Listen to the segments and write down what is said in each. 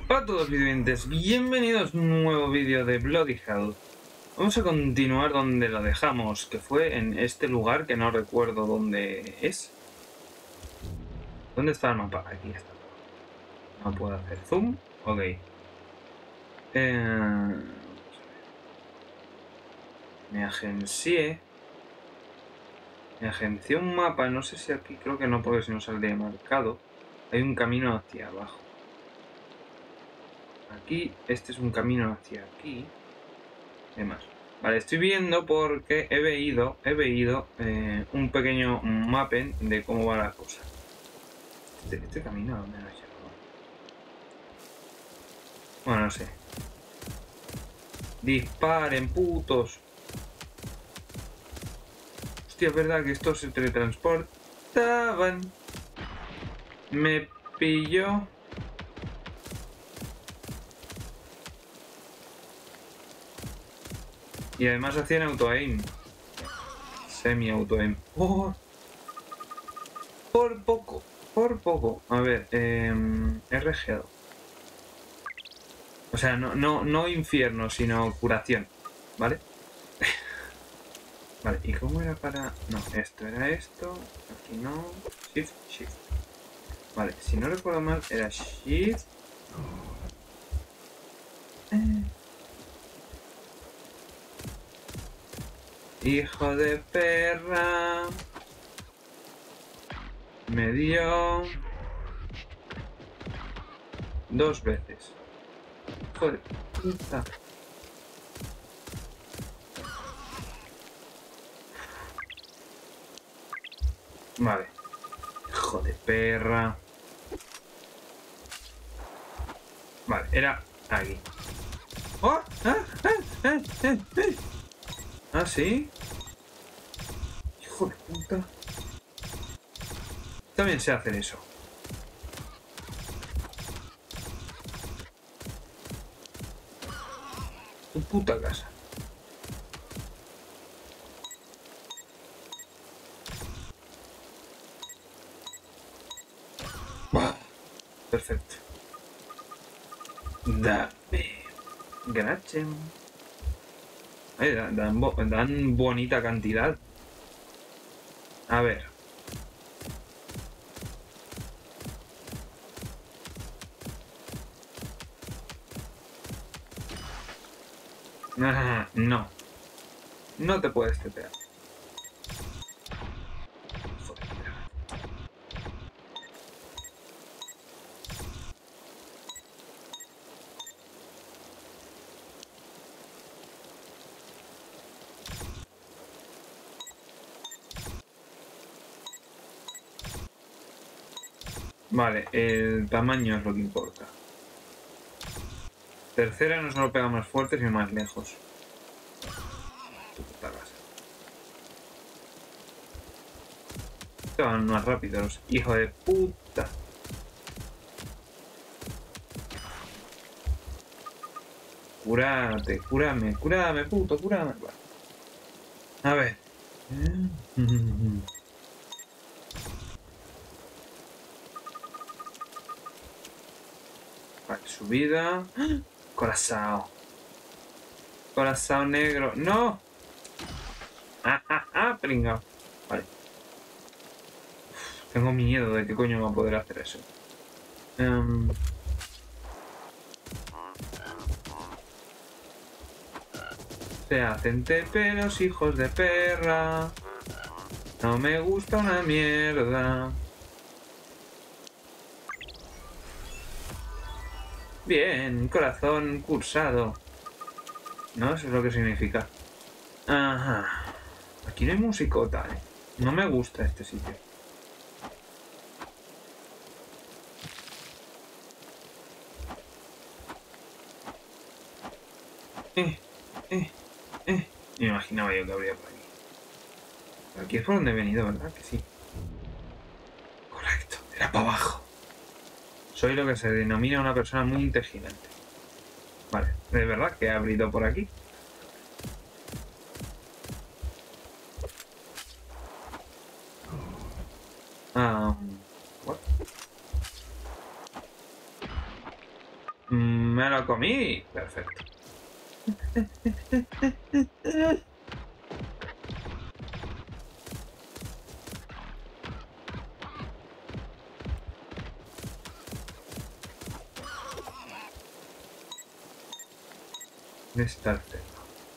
Hola a todos videoyentes, bienvenidos a un nuevo vídeo de Bloody Hell. Vamos a continuar donde lo dejamos, que fue en este lugar que no recuerdo dónde es. ¿Dónde está el mapa? Aquí está. No puedo hacer zoom. Ok. Me agencié. Me agencié un mapa, no sé si aquí, creo que no, porque si no saldría marcado. Hay un camino hacia abajo. Aquí, este es un camino hacia aquí. Demás. Vale, estoy viendo porque he veído un pequeño mapping de cómo va la cosa. Este camino, ¿a dónde nos lleva? Bueno, no sé. Disparen, putos. Hostia, es verdad que estos se teletransportaban. Me pilló. Y además hacían auto-aim. Semi-auto-aim. ¡Oh! Por poco. Por poco. A ver, RG. O sea, no infierno, sino curación. ¿Vale? Vale, ¿y cómo era para...? No, esto era esto. Aquí no. Shift, shift. Vale, si no recuerdo mal, era shift. Hijo de perra. Me dio... 2 veces. Hijo de puta. Vale. Hijo de perra. Vale, era aquí. ¡Oh! ¿Ah, sí? Hijo de puta. También sé hacer eso. Tu puta casa. Perfecto. Dame. Gracias. Dan bonita cantidad. A ver. No. No te puedes tepear. Vale, el tamaño es lo que importa. Tercera no solo pega más fuerte, sino más lejos. Tu puta casa. Te van más rápidos, hijo de puta. Curate, curame, puto, curame. A ver. Vale, subida. Corazón. Corazón negro. ¡No! Pringao. Vale. Tengo miedo de qué coño va a poder hacer eso. Se hacen teperos, hijos de perra. No me gusta una mierda. Bien, corazón cursado. No, eso es lo que significa. Ajá. Aquí no hay musicota, ¿eh? No me gusta este sitio. Me imaginaba yo que habría por aquí. Aquí es por donde he venido, ¿verdad? Que sí. Correcto, era para abajo. Soy lo que se denomina una persona muy inteligente. Vale, ¿de verdad que he abrido por aquí? What? Me lo comí. Perfecto. ¿Dónde está el cerdo?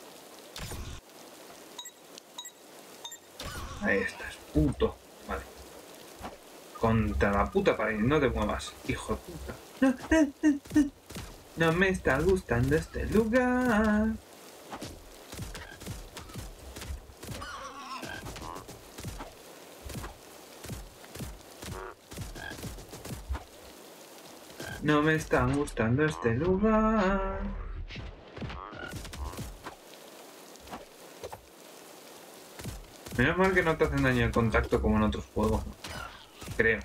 Ahí estás, puto. Vale. Contra la puta pared, no te muevas, hijo de puta. No me está gustando este lugar. No me está gustando este lugar. Menos mal que no te hacen daño el contacto como en otros juegos, ¿no? Creo.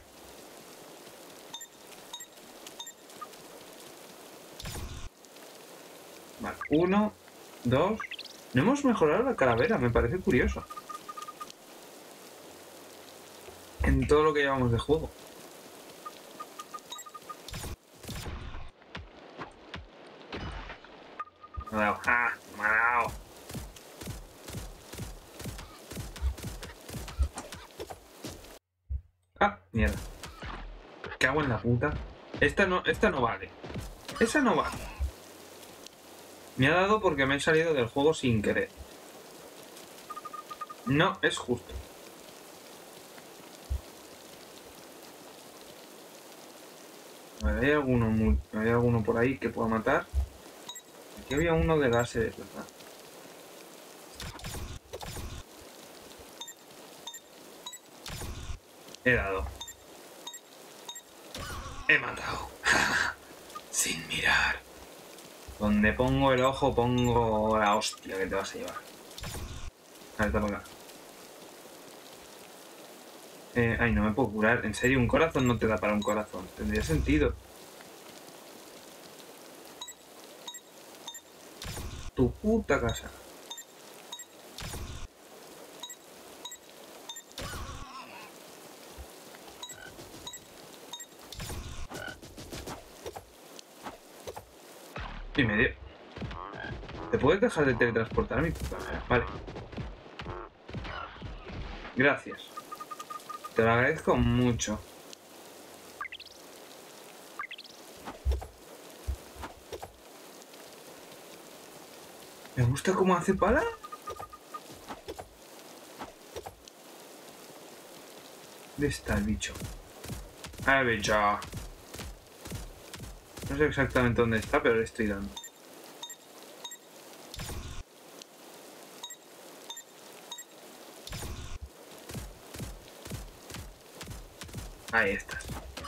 Vale, 1, 2. No hemos mejorado la calavera, me parece curioso. En todo lo que llevamos de juego. Me ha dado. ¡Ah! Me ha dado. ¡Ah! Mierda. Cago en la puta. Esta no vale. Esa no vale. Me ha dado porque me he salido del juego sin querer. No es justo. A ver, ¿hay alguno por ahí que pueda matar? Aquí había uno de láseres, ¿verdad? He dado. He matado. Sin mirar. Donde pongo el ojo, pongo la hostia que te vas a llevar. A ver, toma acá. Ay, no me puedo curar. En serio, un corazón no te da para un corazón. Tendría sentido. Tu puta casa. Y me dio. ¿Te puedes dejar de teletransportar a mi puta? Vale. Gracias. Te lo agradezco mucho. Me gusta cómo hace pala. ¿Dónde está el bicho? ¡Ah, el bicho! No sé exactamente dónde está, pero le estoy dando. Ahí estás.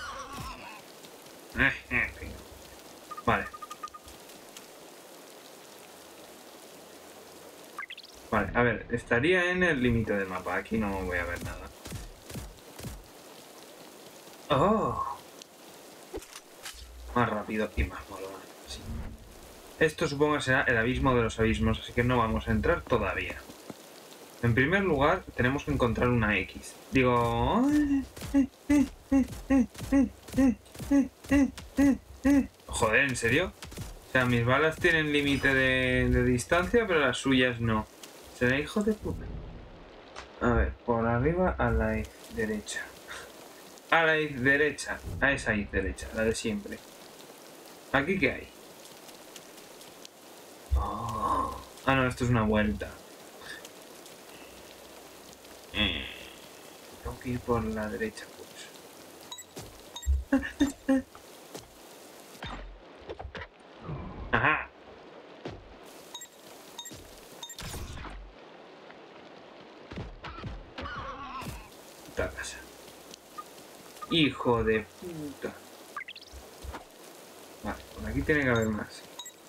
Vale. Vale, a ver, estaría en el límite del mapa. Aquí no voy a ver nada. ¡Oh! Más rápido y más molón. Sí. Esto supongo que será el abismo de los abismos, así que no vamos a entrar todavía. En primer lugar, tenemos que encontrar una X. Digo... Joder, ¿en serio? O sea, mis balas tienen límite de distancia, pero las suyas no. ¿Será hijo de puta? A ver, por arriba a la derecha. A la derecha. A esa derecha, la de siempre. ¿Aquí qué hay? Oh. Ah, no, esto es una vuelta. Tengo que ir por la derecha, pues. Ajá. Puta casa. Hijo de puta. Vale, por aquí tiene que haber más.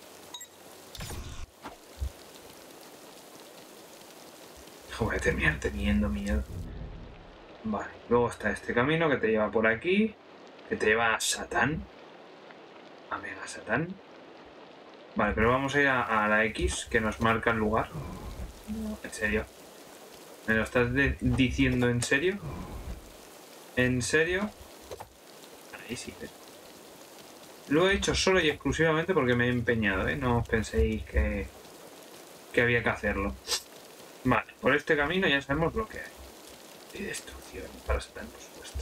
Voy a terminar teniendo miedo. Vale, luego está este camino que te lleva por aquí. Que te lleva a Satán. A Mega Satán. Vale, pero vamos a ir a la X que nos marca el lugar. No, en serio. ¿Me lo estás diciendo en serio? ¿En serio? Ahí sí. Lo he hecho solo y exclusivamente porque me he empeñado, ¿eh? No os penséis que había que hacerlo. Vale, por este camino ya sabemos lo que hay. Y destrucción para Satán, por supuesto.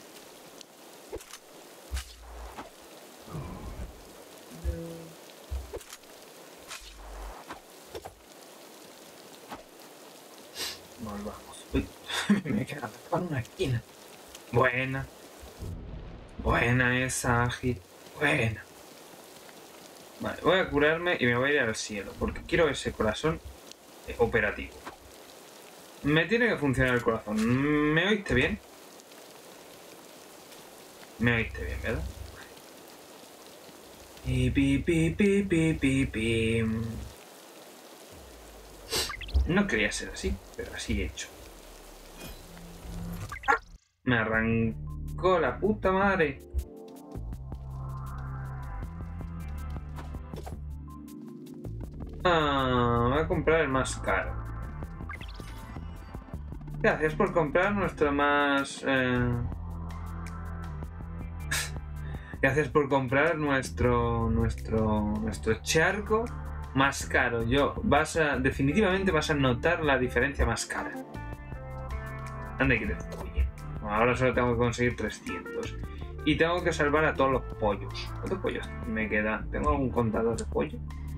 Volvamos. Uy, me he quedado con una esquina. Buena. Buena esa, Ágil. Buena. Vale, voy a curarme y me voy a ir al cielo, porque quiero ese corazón operativo. Me tiene que funcionar el corazón. ¿Me oíste bien? Me oíste bien, ¿verdad? Y pi, pi, pi, pi, pi, pi. No quería ser así, pero así he hecho. Me arrancó la puta madre. Voy a comprar el más caro. Gracias por comprar nuestro más... Gracias por comprar nuestro charco más caro. Definitivamente vas a notar la diferencia más cara. Anda que te oye. Ahora solo tengo que conseguir 300. Y tengo que salvar a todos los pollos. ¿Cuántos pollos me quedan? ¿Tengo algún contador de pollo?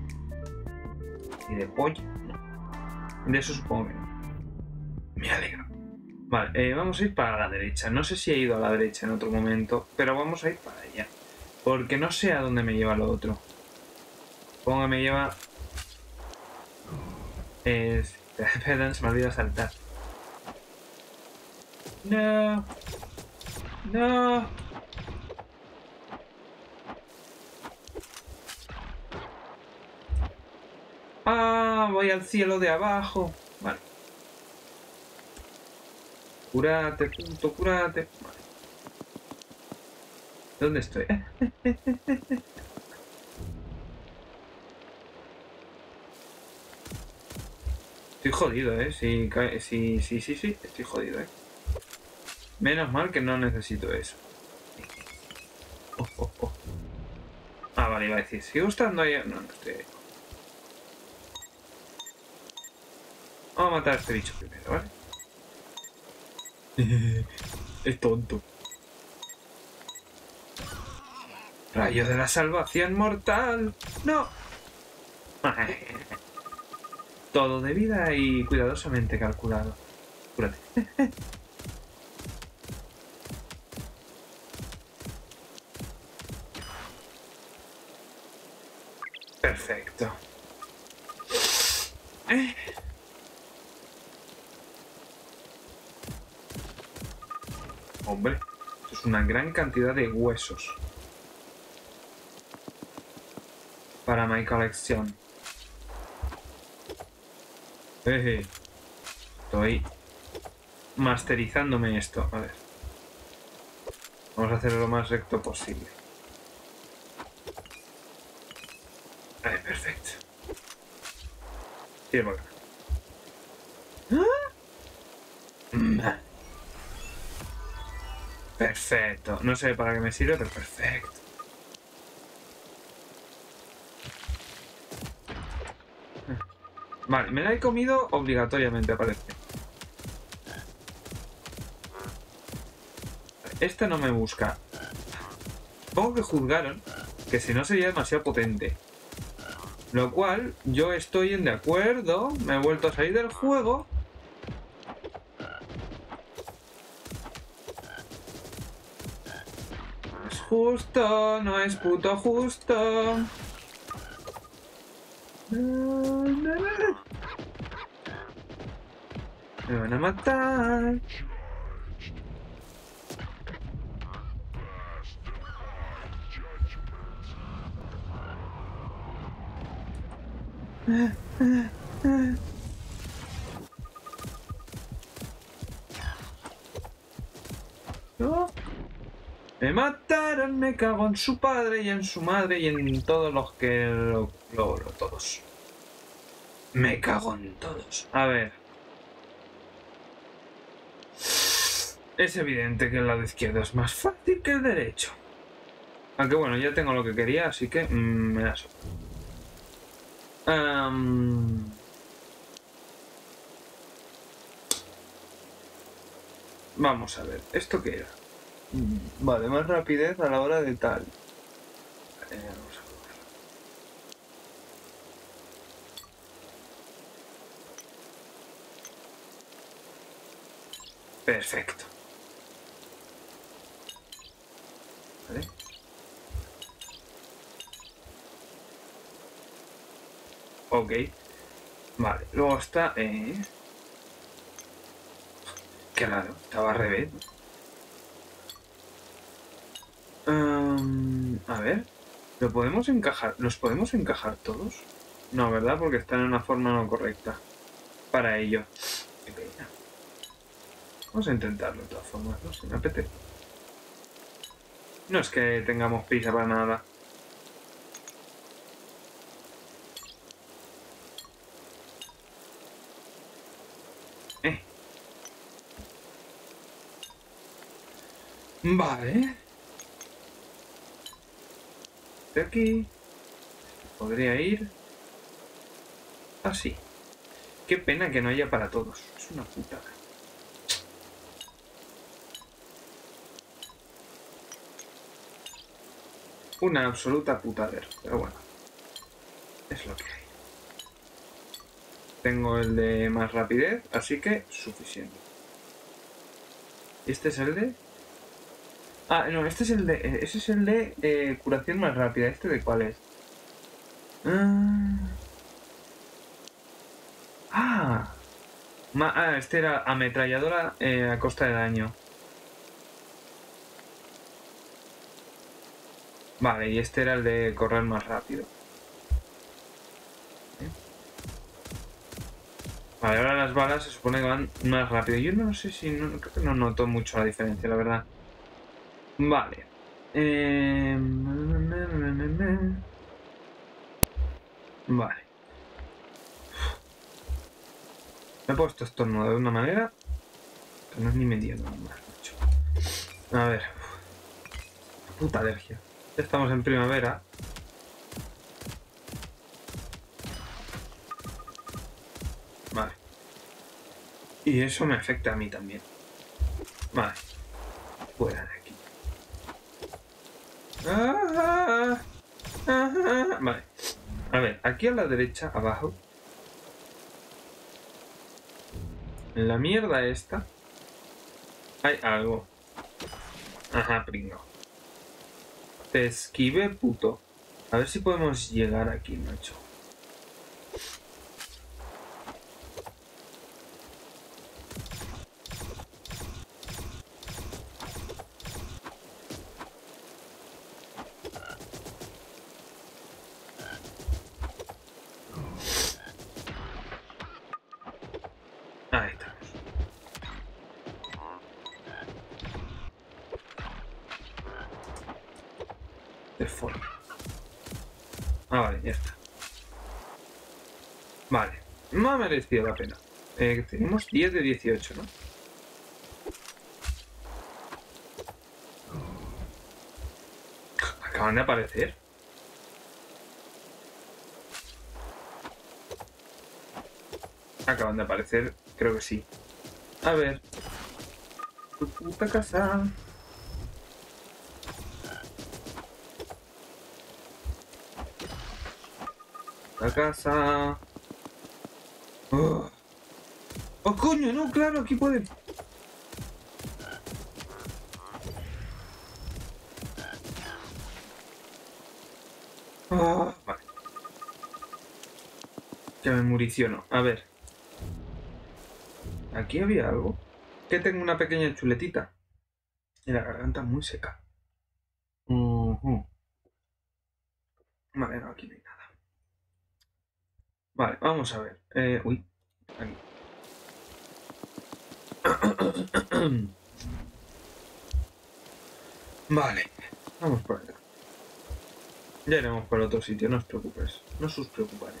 ¿Y de pollo? No. De eso supongo que no. Me alegro. Vale, vamos a ir para la derecha. No sé si he ido a la derecha en otro momento, pero vamos a ir para allá. Porque no sé a dónde me lleva lo otro. Supongo que me lleva... Perdón, se me olvidó saltar. No. No. Voy al cielo de abajo. Vale. Cúrate, punto, cúrate. Vale. ¿Dónde estoy? Estoy jodido, sí, estoy jodido, Menos mal que no necesito eso. Vale, iba a decir, ¿sigo estando ahí? No, no estoy ahí. Vamos a matar a este bicho primero, ¿vale? Es tonto. Rayo de la salvación mortal. ¡No! Todo de vida y cuidadosamente calculado. Cúrate. Perfecto. Hombre, esto es una gran cantidad de huesos para mi colección. Estoy masterizándome esto. A ver. Vamos a hacerlo lo más recto posible. Ahí, perfecto. Tira por acá. Perfecto. No sé para qué me sirve, pero perfecto. Vale, me la he comido obligatoriamente, parece. Esta no me busca. Supongo que juzgaron que si no sería demasiado potente. Lo cual, yo estoy en de acuerdo. Me he vuelto a salir del juego. No es justo, no es puto justo. Me van a matar. ¿No? Me mataron, me cago en su padre y en su madre y en todos los que todos. Me cago en todos. A ver. Es evidente que el lado izquierdo es más fácil que el derecho. Aunque bueno, ya tengo lo que quería, así que me da eso. Vamos a ver, ¿esto qué era? Vale, más rapidez a la hora de tal. Vamos a probar. Perfecto. Vale. Ok. Vale, luego está... Qué raro, estaba al revés. A ver, ¿lo podemos encajar? ¿Los podemos encajar todos? No, ¿verdad? Porque están en una forma no correcta. Para ello. Qué pena. Vamos a intentarlo de todas formas, no sé, me apetece. No es que tengamos prisa para nada. Eh. Vale. De aquí. Podría ir... así. Qué pena que no haya para todos. Es una putada. Una absoluta putadera. Pero bueno. Es lo que hay. Tengo el de más rapidez, así que suficiente. Este es el de... Ah, no, este es el de... Ese es el de curación más rápida. ¿Este de cuál es? Ah. Este era ametralladora a costa de daño. Vale, y este era el de correr más rápido. Vale, ahora las balas se supone que van más rápido. Yo no sé si... No, creo que no noto mucho la diferencia, la verdad. Vale. Vale. Me he puesto estornudo de una manera que no es ni medio normal, macho. A ver. Puta alergia. Ya estamos en primavera. Vale. Y eso me afecta a mí también. Vale. Fuera de aquí. Vale. A ver, aquí a la derecha, abajo. En la mierda esta. Hay algo. Ajá, pringo. Te esquive, puto. A ver si podemos llegar aquí, macho. Ahí estamos. De forma. Ah, vale, ya está. Vale. No ha merecido la pena. Tenemos 10 de 18, ¿no? Acaban de aparecer. Acaban de aparecer, creo que sí. A ver. Tu puta casa. La casa. Oh. ¡Oh, coño! No, claro, aquí pueden. Ah, vale. Ya me municiono. A ver. Aquí había algo. Que tengo una pequeña chuletita. Y la garganta muy seca. Vale, no, aquí no hay nada. Vale, vamos a ver. Uy. Aquí. Vale. Vamos por acá. Ya iremos por otro sitio, no os preocupes. No os preocuparé.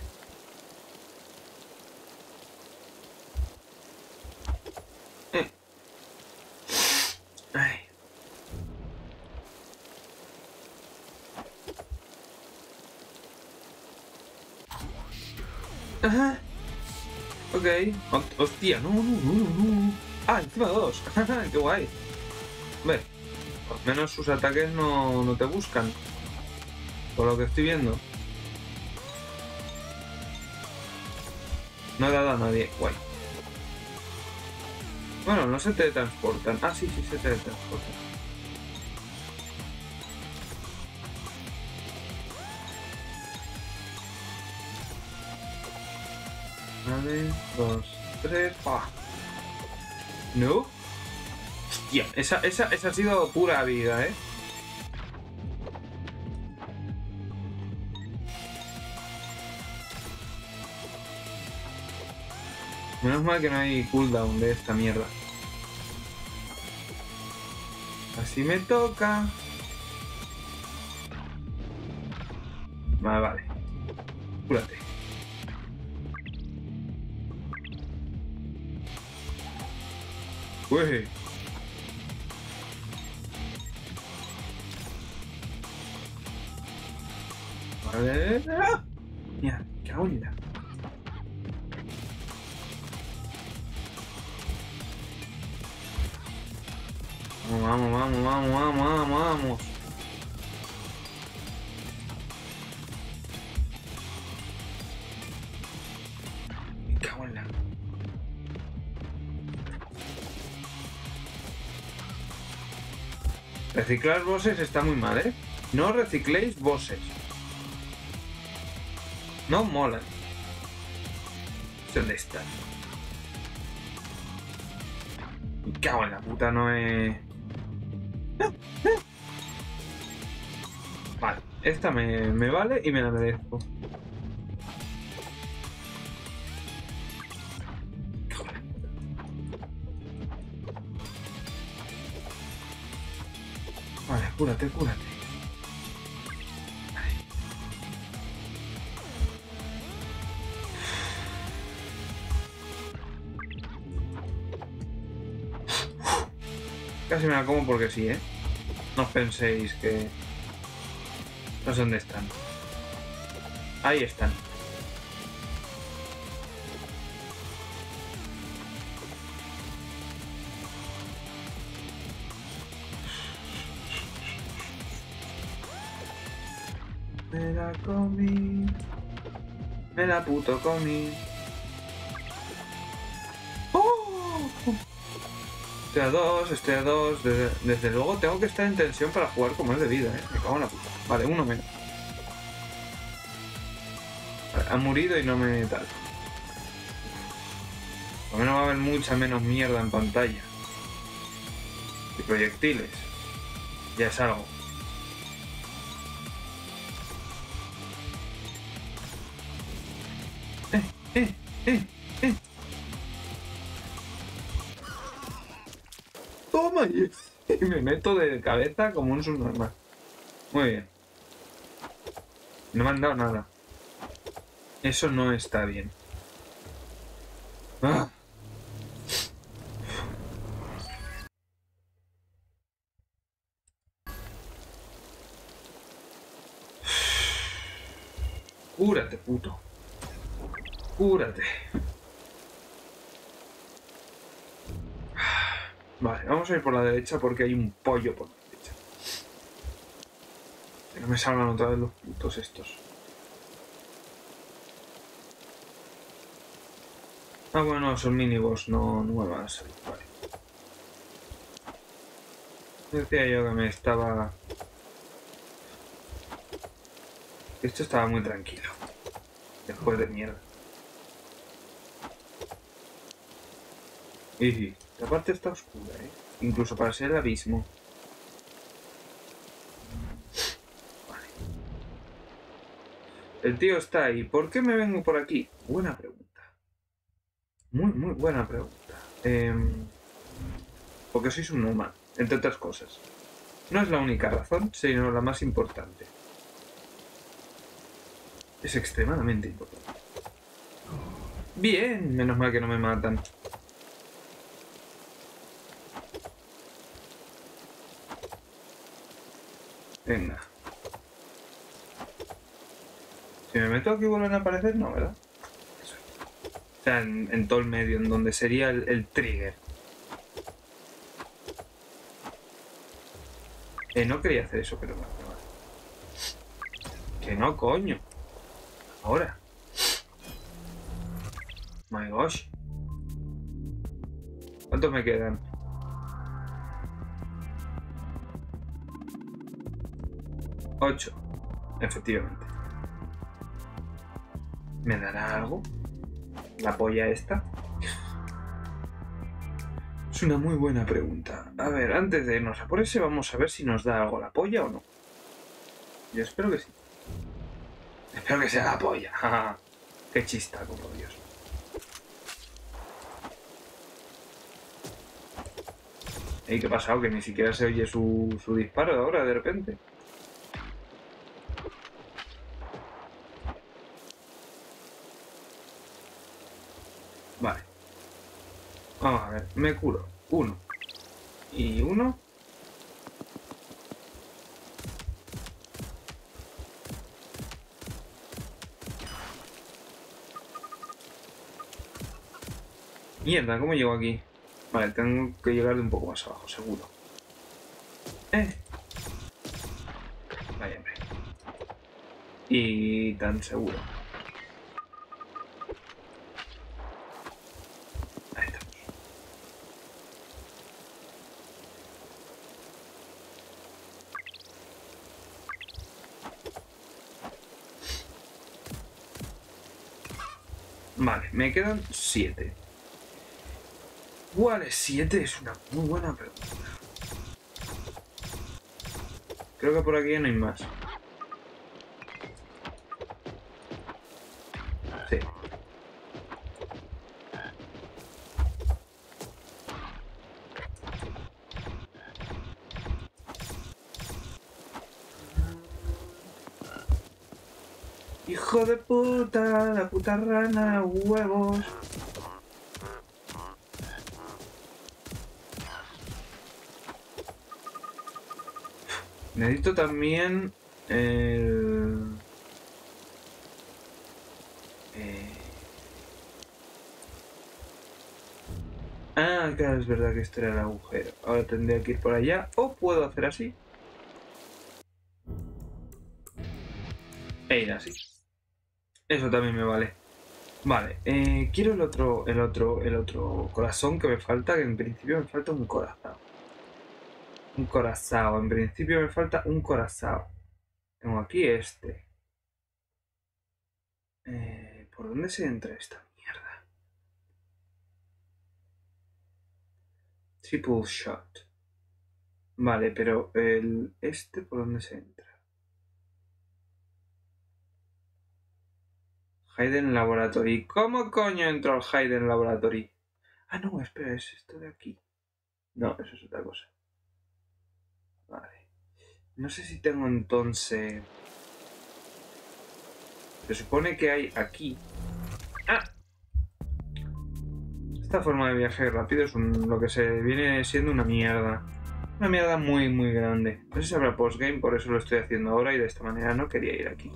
Ay. Ajá. Ok. Hostia, no, no, no, no. Ah, encima dos. Qué guay. Ve, al menos sus ataques no te buscan. Por lo que estoy viendo. No he dado a nadie. Guay. Bueno, no se teletransportan. Ah, sí, sí se teletransportan. Vale, 2, 3. ¡Ah! ¿No? Hostia, esa ha sido pura vida, ¿eh? Menos mal que no hay cooldown de esta mierda. Así me toca. Vale, vale. Cúrate. Uy. Vale. ¡Ah! Mira, qué onda. Vamos, vamos, vamos, vamos, vamos, vamos. Me cago en la... Reciclar bosses está muy mal, ¿eh? No recicléis bosses. No molan. ¿Dónde están? Me cago en la puta, no he... Vale, esta me vale y me la merezco. Vale, cúrate, cúrate. Vale. Casi me la como porque sí, ¿eh? No os penséis que... No sé dónde están. Ahí están. Me la comí. Me la puto comí. ¡Oh! Estoy a dos. Desde luego tengo que estar en tensión para jugar como es de vida, ¿eh? Me cago en la puta. Vale, uno menos. Vale, ha morido y no me tal. Por lo menos va a haber mucha menos mierda en pantalla. Y proyectiles. Ya es algo. Toma y me meto de cabeza como un subnormal. Muy bien. No me han dado nada. Eso no está bien. ¡Ah! Cúrate, puto. Cúrate. Vale, vamos a ir por la derecha porque hay un pollo por la derecha. Que no me salgan otra vez los putos estos. Ah, bueno, son miniboss, no nuevas. Vale. Decía yo que me estaba... Esto estaba muy tranquilo. Después de mierda. Y la parte está oscura, ¿eh? Incluso para ser el abismo. Vale. El tío está ahí. ¿Por qué me vengo por aquí? Buena pregunta. Muy buena pregunta. Porque sois un nómada, entre otras cosas. No es la única razón, sino la más importante. Es extremadamente importante. Bien, menos mal que no me matan. Venga. Si me meto aquí vuelven a aparecer, no, ¿verdad? Eso. O sea, en todo el medio, en donde sería el trigger. No quería hacer eso, pero vale. Que no, coño. Ahora. My gosh. ¿Cuántos me quedan? 8. Efectivamente. ¿Me dará algo? ¿La polla esta? Es una muy buena pregunta. A ver, antes de irnos a por ese, vamos a ver si nos da algo la polla o no. Yo espero que sí. Espero que sea la polla. Qué chistaco, por Dios. ¿Y qué ha pasado? Que ni siquiera se oye su disparo ahora, de repente. Vale. Vamos a ver. Me curo. 1. Y 1. Mierda, ¿cómo llego aquí? Vale, tengo que llegar de un poco más abajo, seguro. Vaya, hombre. Y tan seguro. Ahí estamos. Vale, me quedan 7. ¿Cuál es 7? Es una muy buena pregunta. Creo que por aquí ya no hay más. Sí. Hijo de puta, la puta rana, huevos. Necesito también Ah, claro, es verdad que este era el agujero. Ahora tendría que ir por allá. O puedo hacer así. E ir así. Eso también me vale. Vale, quiero el otro corazón que me falta, que en principio me falta un corazón. Un corazón, en principio me falta un corazón. Tengo aquí este. ¿Por dónde se entra esta mierda? Triple shot. Vale, pero este ¿por dónde se entra? Hayden Laboratory. ¿Cómo coño entro al Hayden Laboratory? Ah, no, espera, es esto de aquí. No, eso es otra cosa. Vale. No sé si tengo entonces... Se supone que hay aquí... ¡Ah! Esta forma de viaje rápido es lo que se viene siendo una mierda. Una mierda muy, muy grande. No sé si habrá postgame, por eso lo estoy haciendo ahora y de esta manera no quería ir aquí.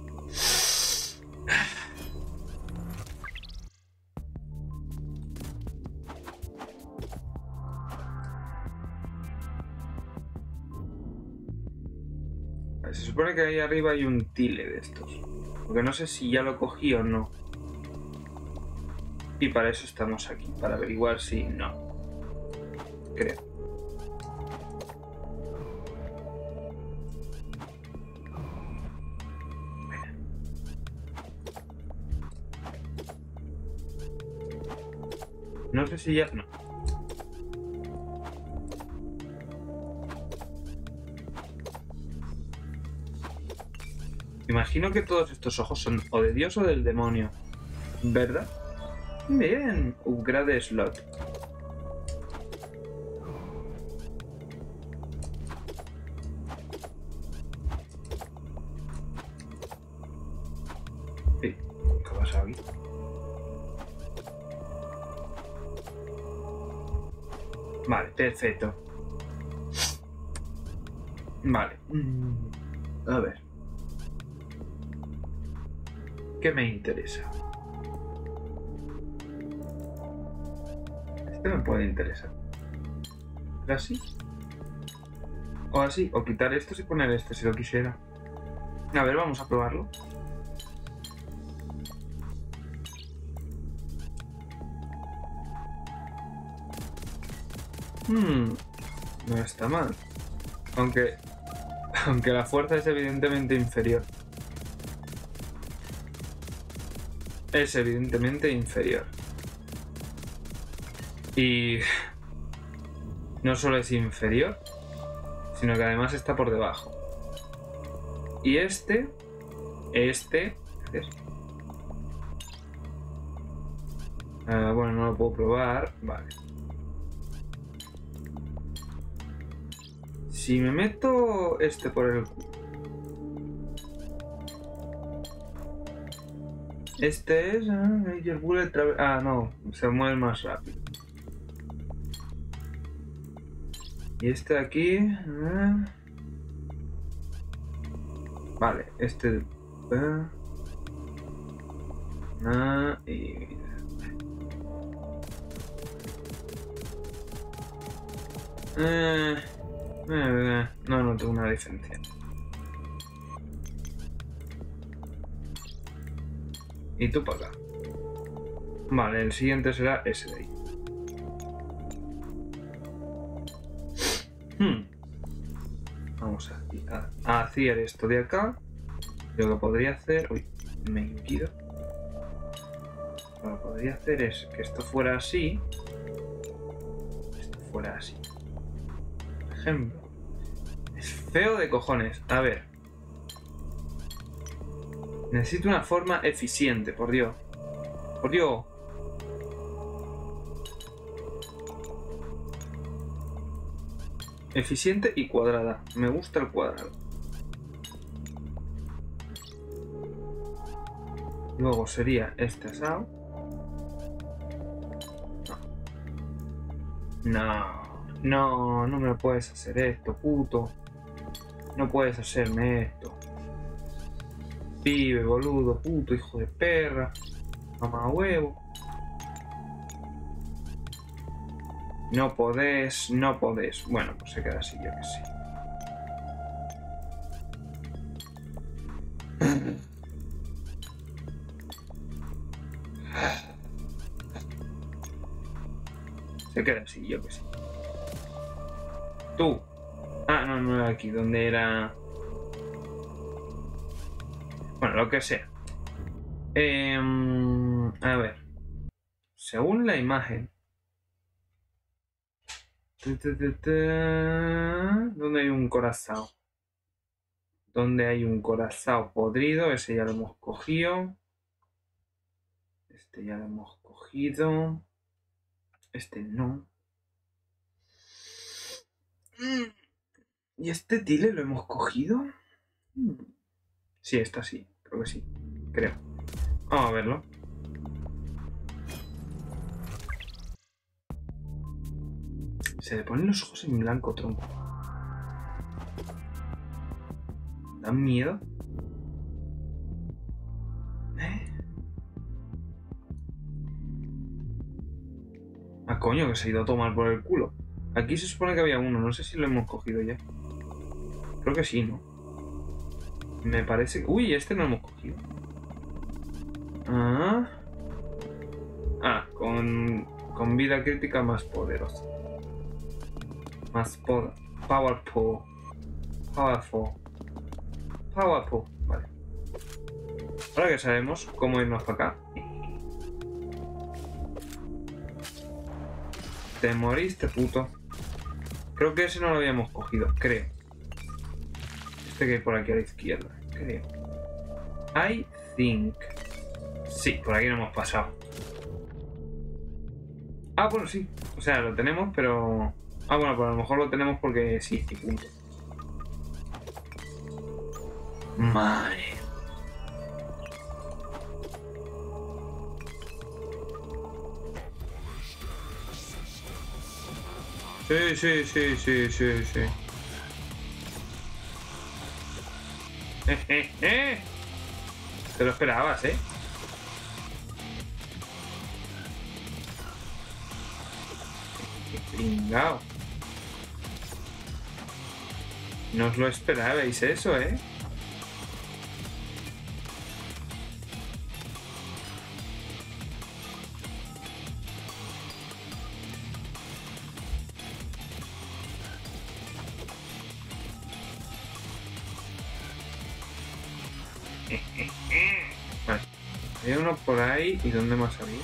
Se supone que ahí arriba hay un tile de estos. Porque no sé si ya lo cogí o no. Y para eso estamos aquí, para averiguar si no. Creo. No sé si ya... No. Imagino que todos estos ojos son o de Dios o del demonio. ¿Verdad? Bien. Upgrade slot. Sí. ¿Qué ha pasado aquí? Vale, perfecto. Vale. A ver. ¿Qué me interesa? Este me puede interesar. ¿Así? O así, o quitar estos y poner este si lo quisiera. A ver, vamos a probarlo. No está mal. Aunque la fuerza es evidentemente inferior. Es evidentemente inferior. Y no solo es inferior, sino que además está por debajo. Y este... bueno, no lo puedo probar. Vale. Si me meto este por el... Este es... Major Bullet no, se mueve más rápido. Y este de aquí... Vale, este... y... no tengo una diferencia. Y tú para acá. Vale, el siguiente será ese de ahí. Vamos a hacer esto de acá. Lo que podría hacer... Uy, me impido. Lo que podría hacer es que esto fuera así. Esto fuera así. Por ejemplo. Es feo de cojones. A ver. Necesito una forma eficiente, por Dios. Por Dios. Eficiente y cuadrada. Me gusta el cuadrado. Luego sería este asado. No me puedes hacer esto, puto. No puedes hacerme esto. Pibe, boludo, puto, hijo de perra. Mamá huevo. No podés. Bueno, pues se queda así, yo que sé. Se queda así, yo que sé. Tú. No era aquí, donde era... Bueno, lo que sea. A ver. Según la imagen... ¿Dónde hay un corazón? ¿Dónde hay un corazón podrido? Ese ya lo hemos cogido. Este ya lo hemos cogido. Este no. ¿Y este tile lo hemos cogido? Sí, esta sí. Creo que sí. Creo. Vamos a verlo. Se le ponen los ojos en blanco, tronco. ¿Dan miedo? Coño, que se ha ido a tomar por el culo. Aquí se supone que había uno. No sé si lo hemos cogido ya. Creo que sí, ¿no? Me parece que... Uy, este no lo hemos cogido. Con vida crítica más poderosa. Más powerful. Vale. Ahora que sabemos cómo irnos para acá. Te moriste, puto. Creo que ese no lo habíamos cogido, creo. Este que hay por aquí a la izquierda, creo. I think. Sí, por aquí no hemos pasado. Bueno, sí. O sea, lo tenemos, pero... bueno, pues a lo mejor lo tenemos porque sí, y punto. Madre. Sí. Te lo esperabas, ¿eh? Qué pringao. No os lo esperabais eso, ¿eh? Vale. Hay uno por ahí. ¿Y dónde más había?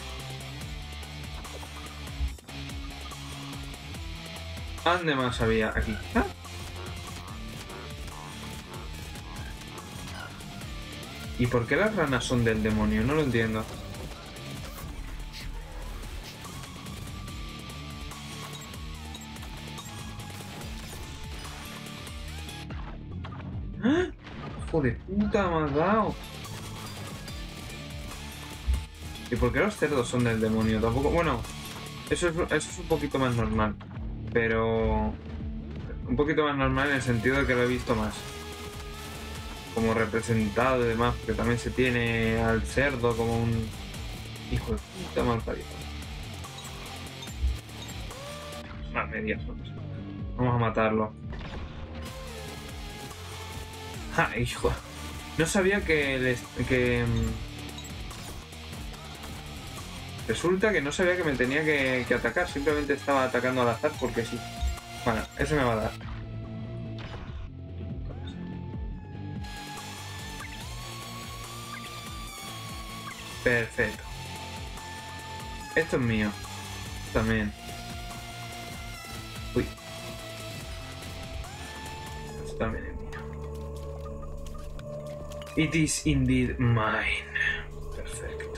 ¿Dónde más había? Aquí. ¿Ah? ¿Y por qué las ranas son del demonio? No lo entiendo. ¡Ah! ¡Hijo de puta, me has dado! ¿Y por qué los cerdos son del demonio? Tampoco... Bueno, eso es un poquito más normal. Pero... Un poquito más normal en el sentido de que lo he visto más. Como representado y demás, porque también se tiene al cerdo como un... Hijo de puta mal parido. Más medias. Vamos a matarlo. ¡Ja, hijo! No sabía Resulta que no sabía que me tenía que atacar. Simplemente estaba atacando al azar porque sí. Bueno, ese me va a dar. Perfecto. Esto es mío. También. Uy. Esto también es mío. It is indeed mine. Perfecto.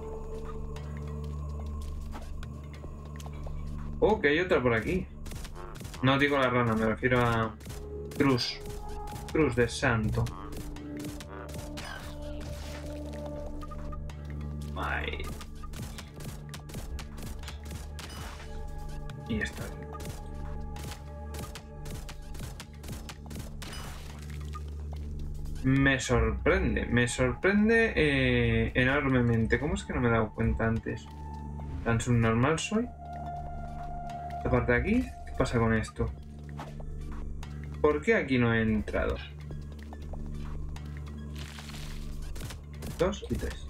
Oh, que hay otra por aquí. No digo la rana, me refiero a... Cruz. Cruz de santo. Mine. Y está bien. Me sorprende enormemente. ¿Cómo es que no me he dado cuenta antes? ¿Tan subnormal soy? Esta parte de aquí, ¿qué pasa con esto? ¿Por qué aquí no he entrado? 2 y 3.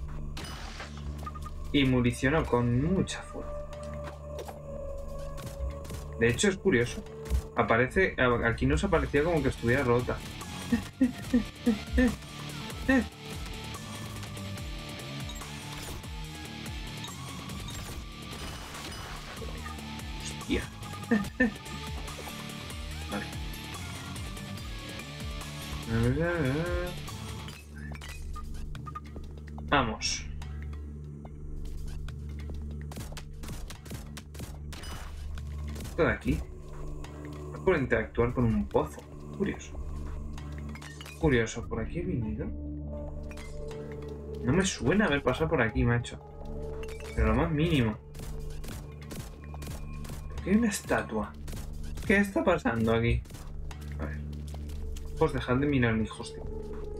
Y municionó con mucha fuerza. De hecho es curioso. Aparece... Aquí nos aparecía como que estuviera rota. Hostia. Vale. Vamos. Esto de aquí. Por interactuar con un pozo. Curioso. Curioso, ¿por aquí he venido? No me suena haber pasado por aquí, macho. Pero lo más mínimo. ¿Por qué hay una estatua? ¿Qué está pasando aquí? A ver. Pues dejad de mirar, hijos de...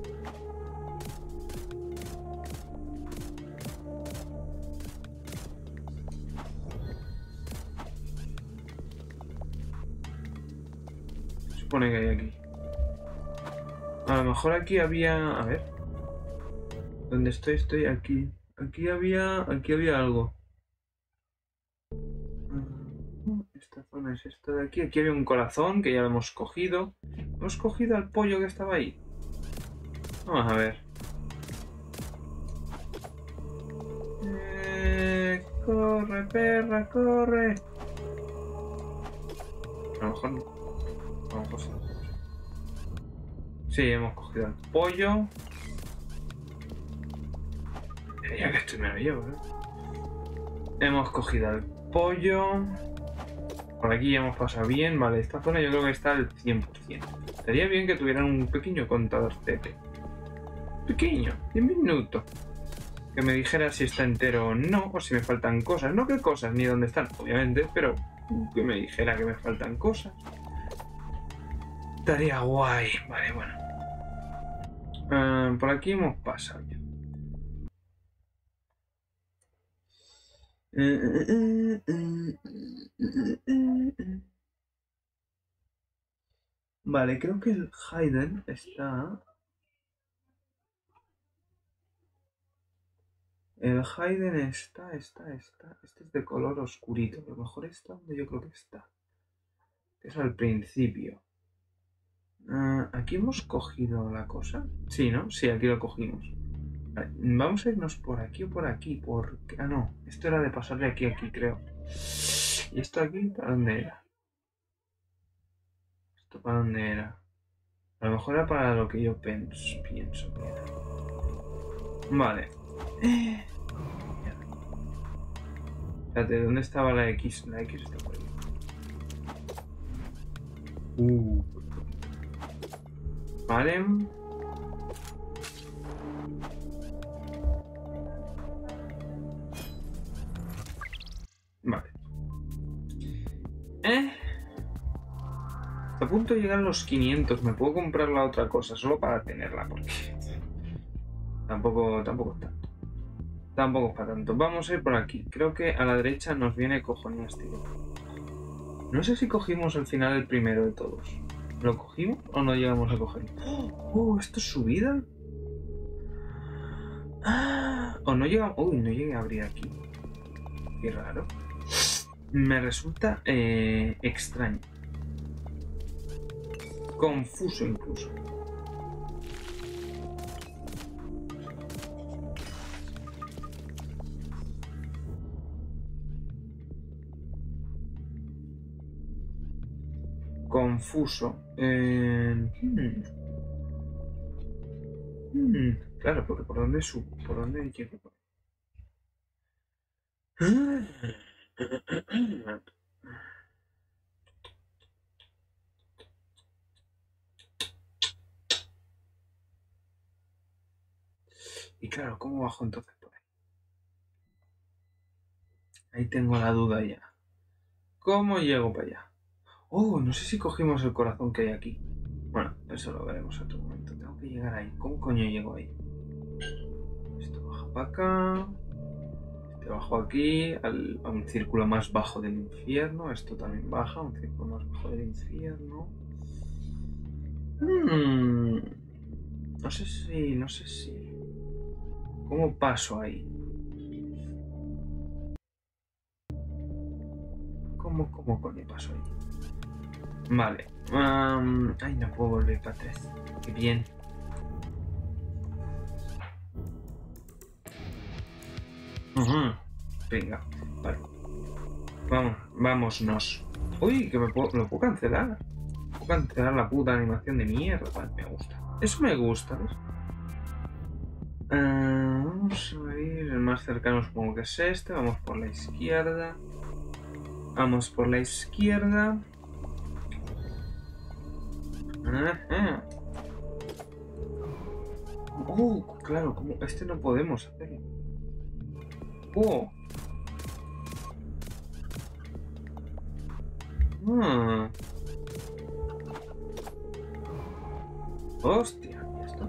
Supone que hay aquí. A lo mejor aquí había... A ver. ¿Dónde estoy? Estoy aquí. Aquí había algo. Esta zona es esta de aquí. Aquí había un corazón que ya lo hemos cogido. ¿Hemos cogido al pollo que estaba ahí? Vamos a ver. Corre, perra, corre. A lo mejor no. A lo mejor sí. Sí, hemos cogido el pollo. Ya que estoy me lo llevo, ¿eh? Hemos cogido el pollo. Por aquí ya hemos pasado bien. Vale, esta zona yo creo que está al 100%. Estaría bien que tuvieran un pequeño contador TP. Pequeño, 10 minutos. Que me dijera si está entero o no, o si me faltan cosas. No qué cosas, ni dónde están, obviamente, pero que me dijera que me faltan cosas. Estaría guay. Vale, bueno. Por aquí hemos pasado ya. Vale, creo que el Hayden está... El Hayden está... Este es de color oscurito. A lo mejor está donde yo creo que está. Es al principio. ¿Aquí hemos cogido la cosa? Sí, ¿no? Sí, aquí lo cogimos. Vale, vamos a irnos por aquí o por aquí. Porque... Ah, no. Esto era de pasarle aquí, creo. ¿Y esto aquí para dónde era? ¿Esto para dónde era? A lo mejor era para lo que yo pienso que era. Vale. Espérate, ¿dónde estaba la X? La X está por ahí. Vale. Vale. Está a punto de llegar a los 500. Me puedo comprar la otra cosa solo para tenerla, porque tampoco es tanto. Tampoco es para tanto. Vamos a ir por aquí. Creo que a la derecha nos viene cojones, tío. No sé si cogimos al final el primero de todos. ¿Lo cogimos o no llegamos a cogerlo? ¡Oh! ¿Esto es subida? O no llegamos... Uy, no llegué a abrir aquí. Qué raro. Me resulta extraño. Confuso incluso. Confuso. Claro, porque ¿por dónde subo? ¿Por dónde llego? Y claro, ¿cómo bajo entonces por ahí? Ahí tengo la duda ya. ¿Cómo llego para allá? Oh, no sé si cogimos el corazón que hay aquí. Bueno, eso lo veremos en otro momento. Tengo que llegar ahí. ¿Cómo coño llego ahí? Esto baja para acá. Este bajo aquí a un círculo más bajo del infierno. Esto también baja a un círculo más bajo del infierno. No sé si. ¿Cómo paso ahí? ¿Cómo coño paso ahí? Vale. Ay, no puedo volver para atrás. Qué bien. Venga, vale. Vámonos. Uy, que lo puedo cancelar. Puedo cancelar la puta animación de mierda. Vale, me gusta. Eso me gusta, ¿ves? Vamos a ir. El más cercano supongo que es este. Vamos por la izquierda. Vamos por la izquierda. Ajá. Claro, como este no podemos hacerlo. Hostia, ¿y esto?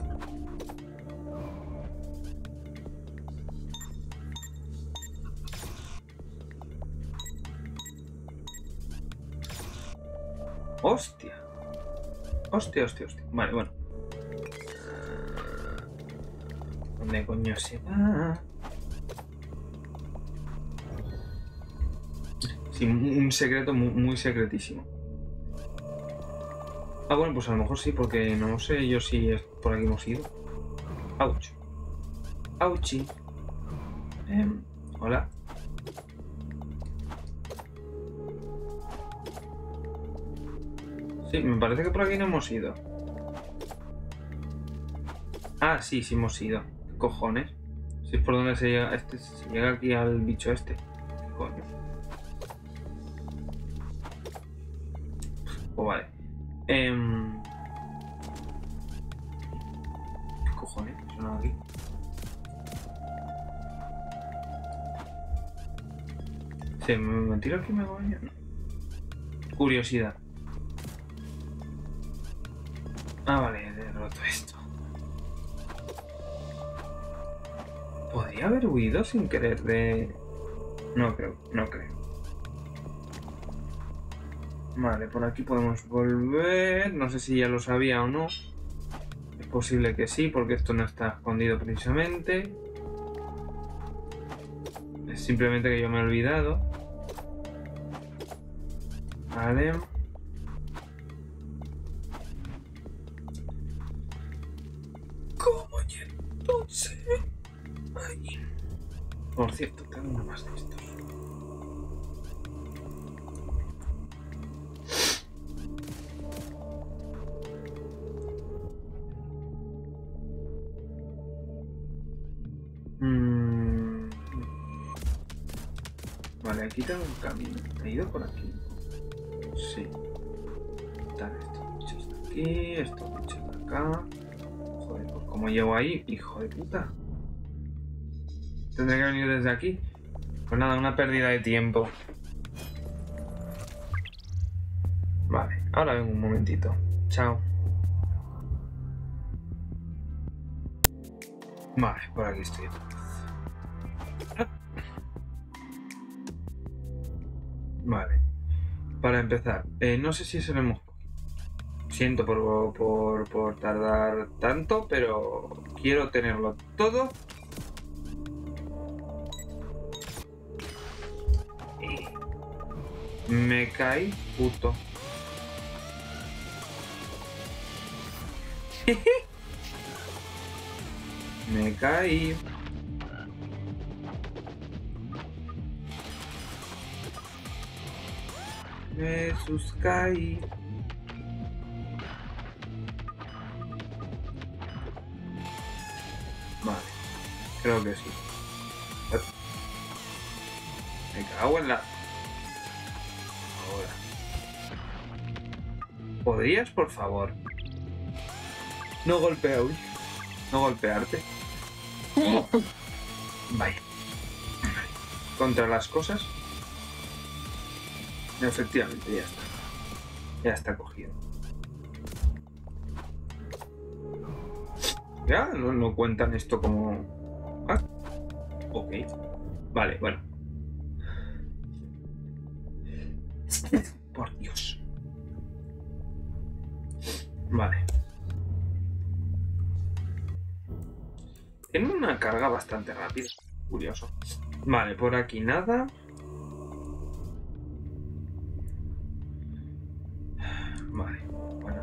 Hostia. Hostia. Vale, bueno. ¿Dónde coño se va? Sí, un secreto muy secretísimo. Ah, bueno, pues a lo mejor sí, porque no sé yo si es por aquí hemos ido. Ouch. Ouchi. Hola. Sí, me parece que por aquí no hemos ido. Ah, sí hemos ido. ¿Qué cojones? Si es por donde se llega, se llega aquí al bicho este. ¿Qué coño? Pues vale. ¿Qué cojones? ¿Qué suena aquí? ¿Se me tira aquí me voy? No. Curiosidad. Ah, vale, he roto esto. Podría haber huido sin querer de... No creo, no creo. Vale, por aquí podemos volver. No sé si ya lo sabía o no. Es posible que sí, porque esto no está escondido precisamente. Es simplemente que yo me he olvidado. Vale. ¿Cómo y entonces? Ay. Por cierto, tengo uno más de estos. Vale, aquí tengo un camino. ¿He ido por aquí? Sí. Están estos bichos de aquí, estos bichos de acá. Joder, pues como llego ahí, hijo de puta. Tendré que venir desde aquí. Pues nada, una pérdida de tiempo. Vale, ahora vengo un momentito. Chao. Vale, por aquí estoy. Vale. Para empezar, no sé si se lo hemos cogido. Siento por tardar tanto, pero quiero tenerlo todo. Me caí, puto. Me caí. Me suscaí. Vale, creo que sí. Me cago en la... Ahora. ¿Podrías, por favor? No golpear. No golpearte. Vaya. Contra las cosas. Efectivamente, ya está. Ya está cogido. Ya, no cuentan esto como... Ah, ok. Vale, bueno. Por Dios. Vale. Tiene una carga bastante rápida. Curioso. Vale, por aquí nada. Vale, bueno.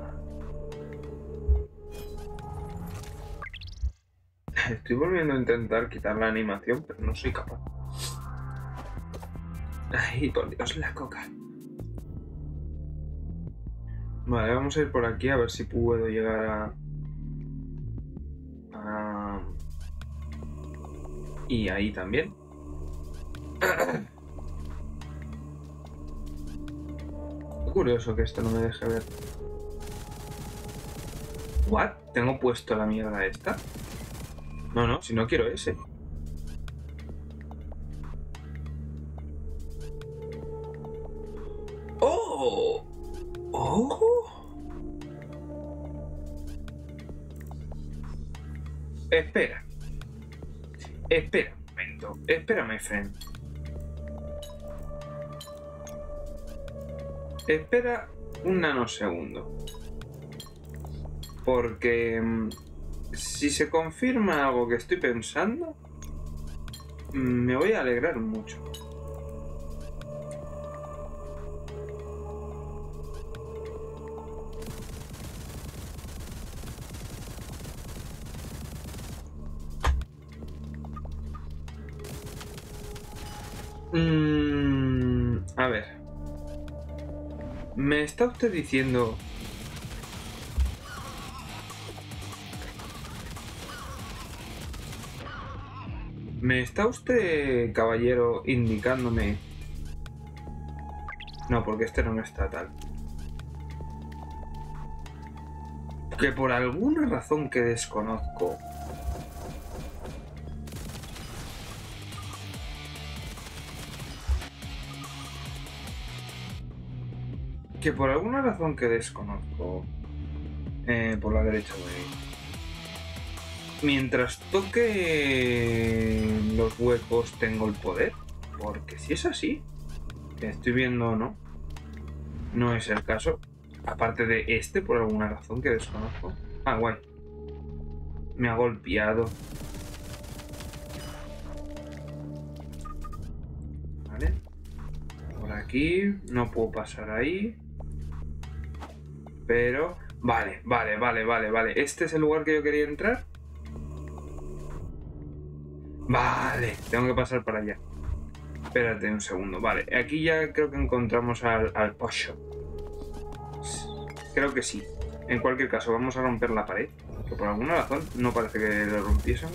Estoy volviendo a intentar quitar la animación, pero no soy capaz. Ay, por Dios, la coca. Vale, vamos a ir por aquí a ver si puedo llegar a... Y ahí también. Qué curioso que esto no me deje ver. ¿What? ¿Tengo puesto la mierda esta? No, si no quiero ese. ¡Oh! ¡Oh! Espera. Espera un momento. Espérame, friend. Espera un nanosegundo. Porque... si se confirma algo que estoy pensando, me voy a alegrar mucho. A ver. ¿Me está usted diciendo... ¿Me está usted, caballero, indicándome? No, porque este no está tal. Que por alguna razón que desconozco... Que por alguna razón que desconozco... por la derecha voy a ir. Mientras toque los huecos tengo el poder. Porque si es así, que estoy viendo, no. No es el caso. Aparte de este, por alguna razón que desconozco. Ah, guay. Me ha golpeado. Vale. Por aquí. No puedo pasar ahí. Pero... Vale. Este es el lugar que yo quería entrar. Vale. Tengo que pasar para allá. Espérate un segundo. Vale. Aquí ya creo que encontramos al pollo. Creo que sí. En cualquier caso, vamos a romper la pared. Que por alguna razón no parece que lo rompiesen.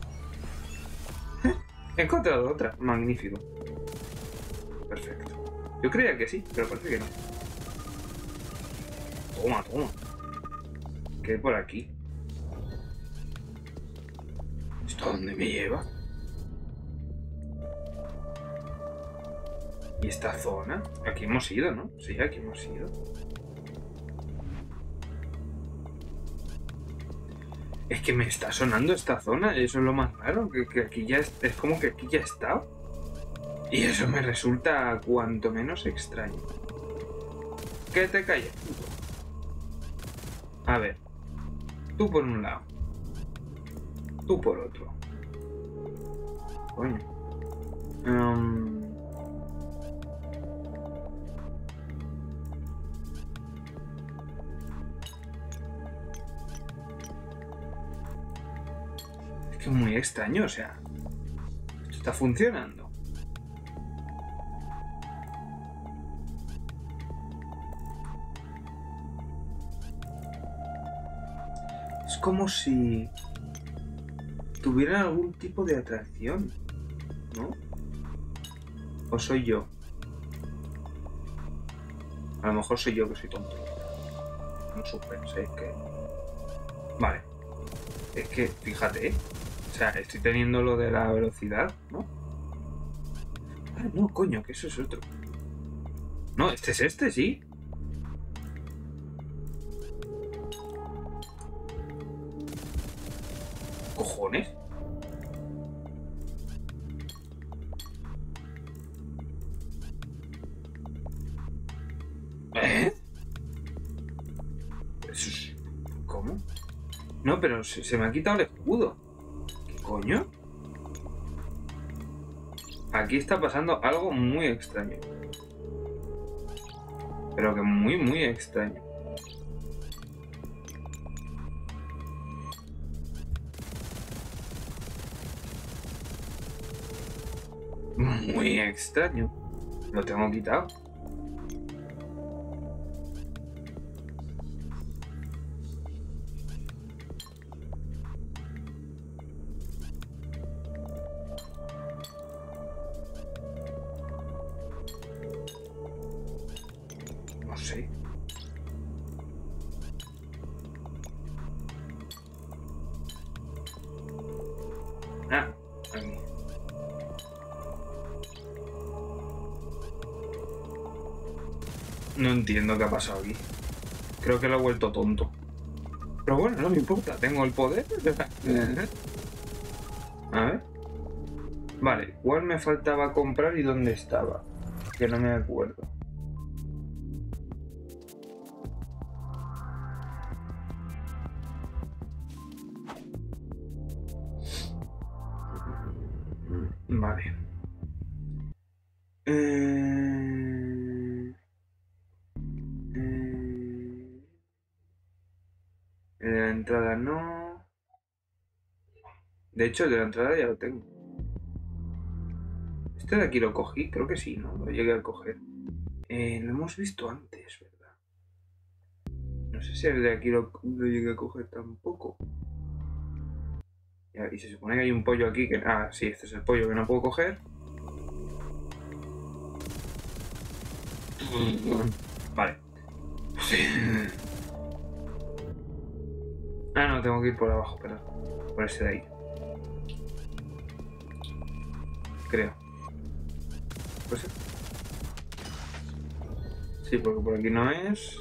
He encontrado otra. Magnífico. Perfecto. Yo creía que sí, pero parece que no. Toma, toma. ¿Qué hay por aquí? ¿Esto a dónde me lleva? ¿Y esta zona? Aquí hemos ido, ¿no? Sí, aquí hemos ido. Es que me está sonando esta zona, eso es lo más raro, que aquí ya es como que aquí ya he estado. Y eso me resulta cuanto menos extraño. Que te calles. A ver. Tú por un lado. Tú por otro. Coño. Es que es muy extraño, o sea. Esto está funcionando. Es como si tuvieran algún tipo de atracción, ¿no? ¿O soy yo? A lo mejor soy yo que soy tonto. No suspense, es que... Vale. Es que, fíjate, ¿eh? O sea, estoy teniendo lo de la velocidad, ¿no? Ah, no, coño, que eso es otro. No, este es este, sí. ¿Cojones? ¿Eh? ¿Cómo? No, pero se me ha quitado el escudo. ¿Qué coño? Aquí está pasando algo muy extraño. Pero que muy, muy extraño. Muy extraño. Lo tengo quitado. No sé. Ah, aquí. No entiendo qué ha pasado aquí. Creo que lo he vuelto tonto. Pero bueno, no me importa, tengo el poder. A ver. Vale, ¿cuál me faltaba comprar y dónde estaba? Que no me acuerdo. Vale. De la entrada no. De hecho, de la entrada ya lo tengo. Este de aquí lo cogí, creo que sí, ¿no? Lo llegué a coger. Lo hemos visto antes, ¿verdad? No sé si el de aquí lo llegué a coger tampoco. Y se supone que hay un pollo aquí que... Ah, sí, este es el pollo que no puedo coger. Vale. Ah, no, tengo que ir por abajo, perdón. Por ese de ahí. Creo. ¿Puede ser? Sí, porque por aquí no es...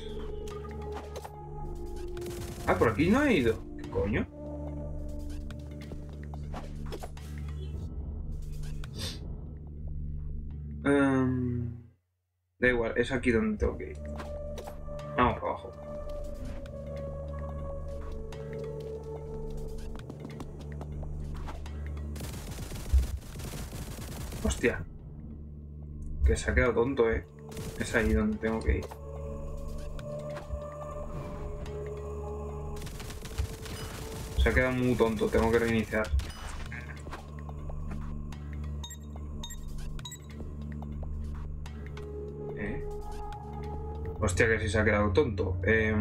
Ah, por aquí no he ido. ¿Qué coño? Da igual, es aquí donde tengo que ir. Vamos para abajo. Hostia. Que se ha quedado tonto, Es ahí donde tengo que ir. Se ha quedado muy tonto, tengo que reiniciar. Hostia, que sí se ha quedado tonto.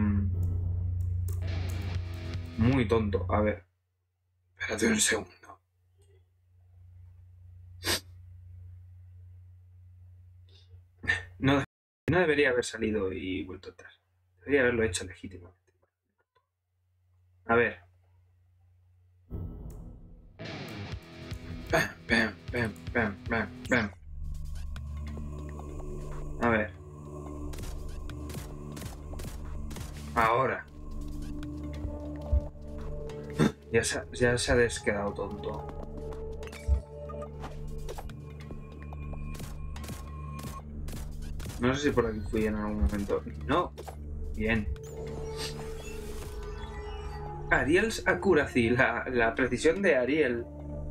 Muy tonto. A ver. Espérate un segundo. No, no debería haber salido y vuelto atrás. Debería haberlo hecho legítimamente. A ver. Pam, pam, pam, pam, pam, pam. A ver. Ahora. Ya se ha desquedado tonto. No sé si por aquí fui en algún momento. No. Bien. Ariel's Accuracy. La precisión de Ariel.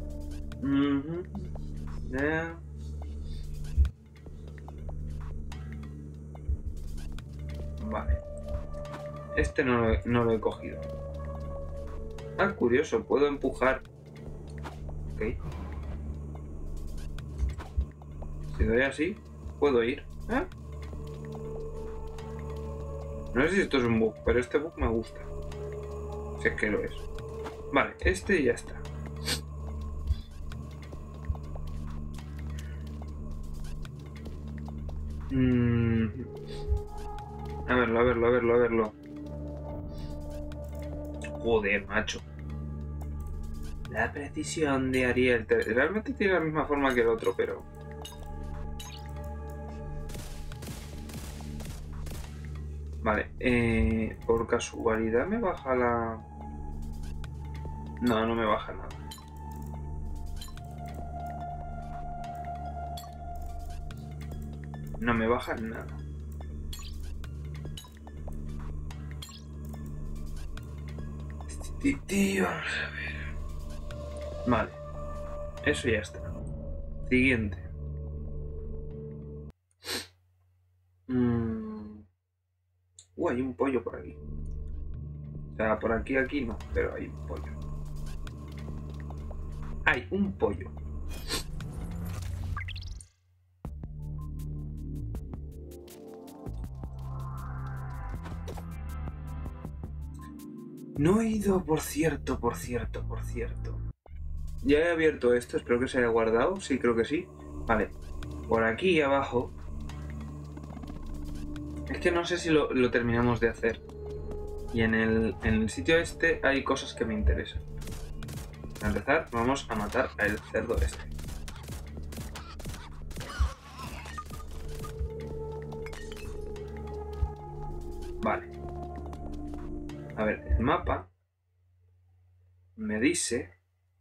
Vale. Este no lo he cogido. Ah, curioso. Puedo empujar. Ok. Si doy así, puedo ir. ¿Eh? No sé si esto es un bug, pero este bug me gusta. Si es que lo es. Vale, este ya está. A verlo. Joder, macho. La precisión de Ariel. Realmente tiene la misma forma que el otro, pero... Vale, por casualidad me baja la... No, no me baja nada. No me baja nada. Vamos a ver. Vale. Eso ya está. Siguiente. Hay un pollo por aquí. O sea, por aquí no, pero hay un pollo. Hay un pollo. No he ido, por cierto. Ya he abierto esto, espero que se haya guardado. Sí, creo que sí. Vale. Por aquí abajo. Es que no sé si lo terminamos de hacer. Y en el sitio este hay cosas que me interesan. Para empezar, vamos a matar al cerdo este. Vale. A ver, el mapa me dice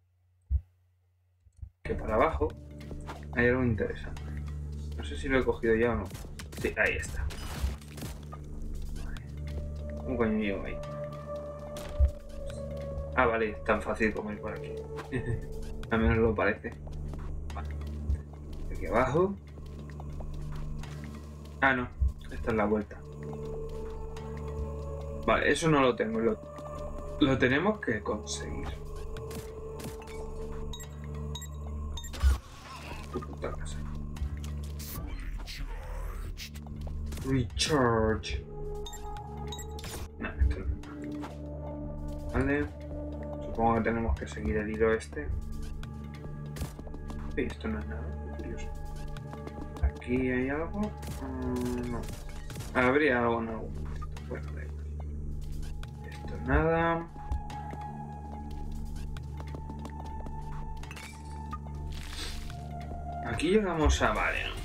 que para abajo hay algo interesante. No sé si lo he cogido ya o no. Sí, ahí está. Vale. ¿Cómo coño llego ahí? Ah, vale, tan fácil como ir por aquí. Al menos lo parece. Vale. Aquí abajo. Ah, no. Esta es la vuelta. Vale, eso no lo tengo. Lo tenemos que conseguir. Tu puta casa. Recharge. No, esto no. Vale. Supongo que tenemos que seguir el hilo este. Sí, esto no es nada. Curioso. ¿Aquí hay algo? No. Habría algo en algún momento. Bueno, da igual. Esto nada. Aquí llegamos a... Vale, ¿no?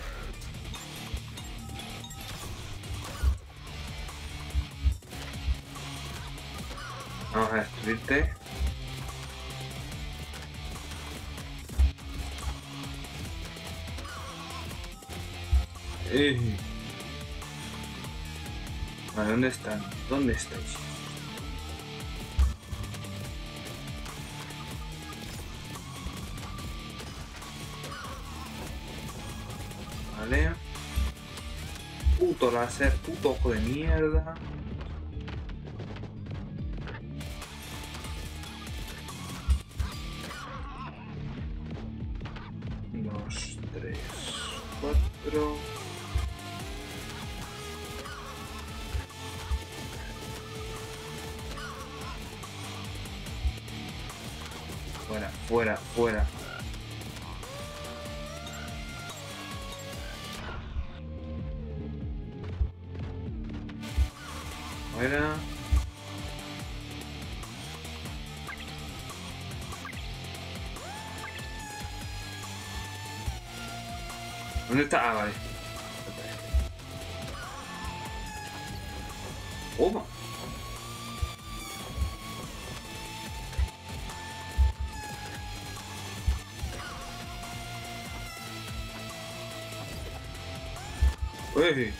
Vamos a destruirte. Vale, ¿dónde están? ¿Dónde estáis? Vale. Puto láser, puto ojo de mierda. Dos, tres, cuatro. Fuera, fuera, fuera. Fuera. ¿Dónde está? Ah, vale. ¡Toma! ¡Uy!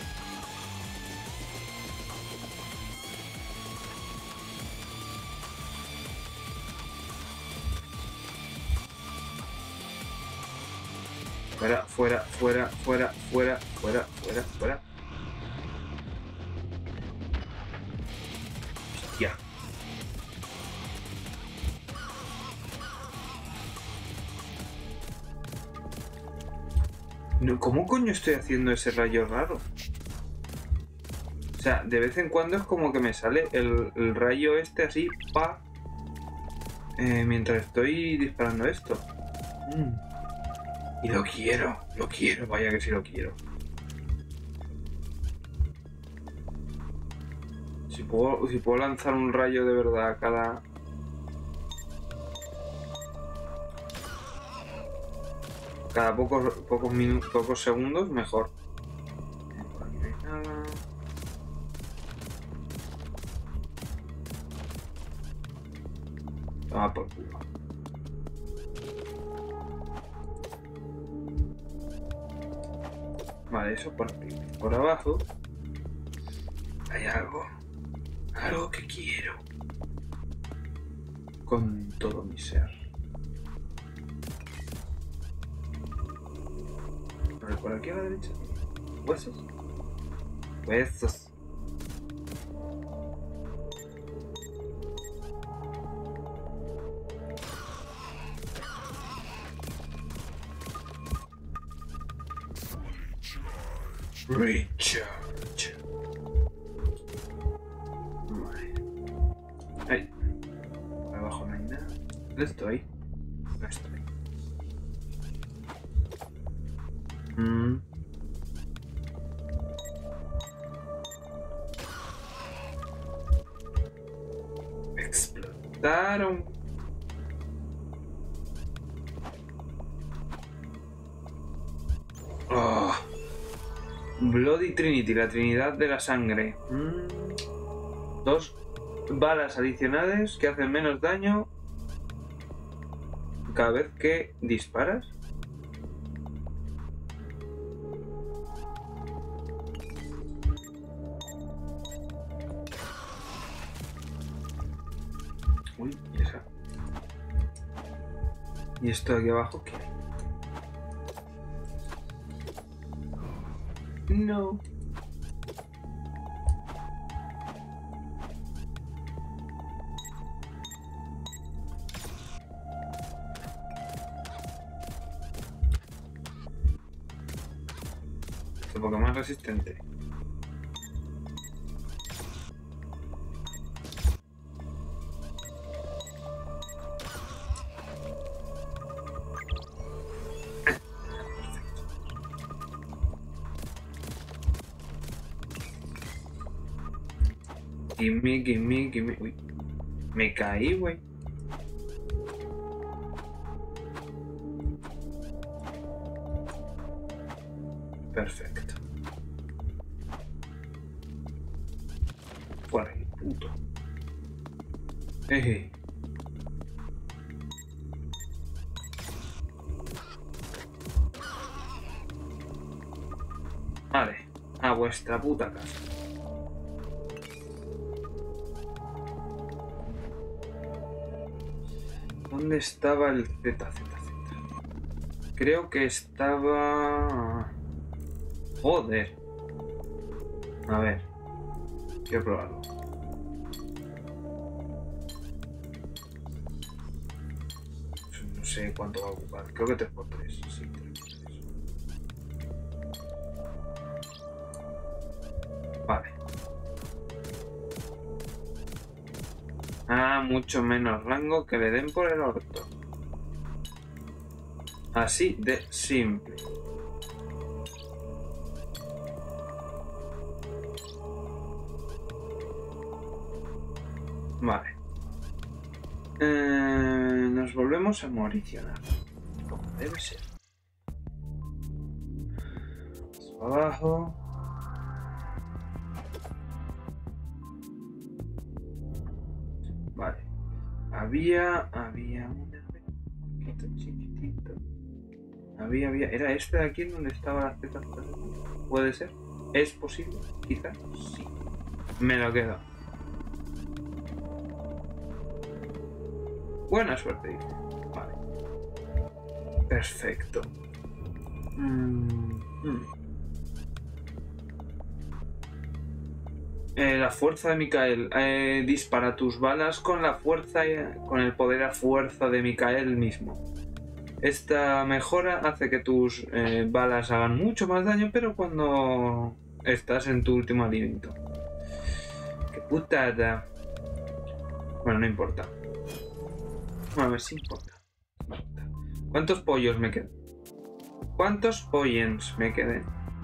Fuera, fuera, fuera, fuera, fuera, fuera, fuera, fuera. Hostia. No, ¿cómo coño estoy haciendo ese rayo raro? O sea, de vez en cuando es como que me sale el rayo este así, pa, mientras estoy disparando esto. Y lo quiero, vaya que sí lo quiero. Si puedo lanzar un rayo de verdad cada pocos minutos, pocos segundos, mejor. Por aquí no hay nada. Toma por culo. Vale, eso por aquí. Por abajo hay algo. Algo que quiero. Con todo mi ser. Vale, por aquí a la derecha. Huesos. Huesos. Recharge. Vale. Ahí. Abajo no hay nada. ¿Dónde estoy? No estoy. Explotaron. Oh. Bloody Trinity, la Trinidad de la Sangre. 2 balas adicionales que hacen menos daño cada vez que disparas. Uy, ¿y esa? ¿Y esto de aquí abajo qué hay? No. Este Pokémon resistente. Gimme. Uy, me caí, güey. Perfecto. Por ahí, puto. Vale, a vuestra puta casa. ¿Dónde estaba el ZZZ? Creo que estaba... Joder. A ver. Quiero probarlo. No sé cuánto va a ocupar. Creo que 3×3. Sí, 3×3. Vale. Ah, mucho menos rango que le den por el orto. Así de simple. Vale. Nos volvemos a moricionar. Como debe ser. Abajo. Vale. Había una chiquitito. Había. ¿Era este de aquí donde estaba la Z? ¿Puede ser? ¿Es posible? Quizás sí. Me lo quedo. Buena suerte, dice. Vale. Perfecto. La fuerza de Mikael. Dispara tus balas con la fuerza, con el poder a fuerza de Mikael mismo. Esta mejora hace que tus balas hagan mucho más daño, pero cuando estás en tu último aliento. ¡Qué putada! Bueno, no importa. Bueno, a ver si importa. ¿Cuántos pollos me quedan? ¿Cuántos pollens me queden?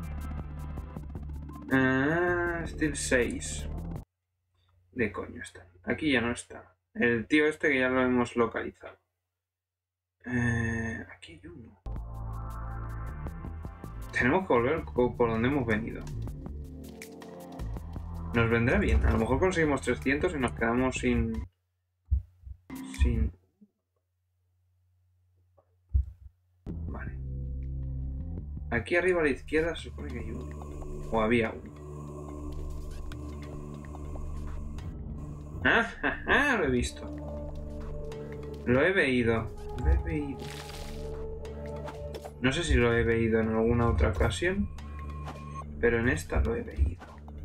Steel 6. ¿De coño están? Aquí ya no está. El tío este que ya lo hemos localizado. Aquí hay uno. Tenemos que volver por donde hemos venido. Nos vendrá bien. A lo mejor conseguimos 300 y nos quedamos sin... Vale. Aquí arriba a la izquierda se supone que hay uno. O había uno. ¡Ah! Lo he visto. Lo he veído. No sé si lo he veído en alguna otra ocasión, pero en esta lo he veído.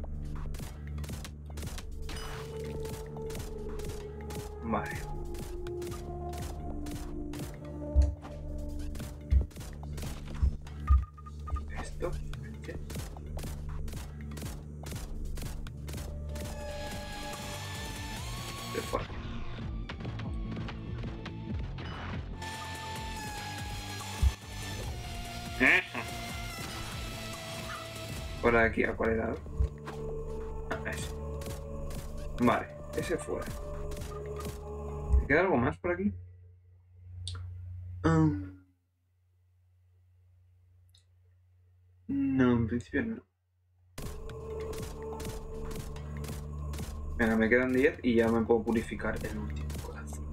Vale. Esto. De fuera. Por aquí, ¿a cuál era? Ese. Vale, ese fuera. ¿Me queda algo más por aquí? No, en principio no. Venga, me quedan 10 y ya me puedo purificar el último corazón.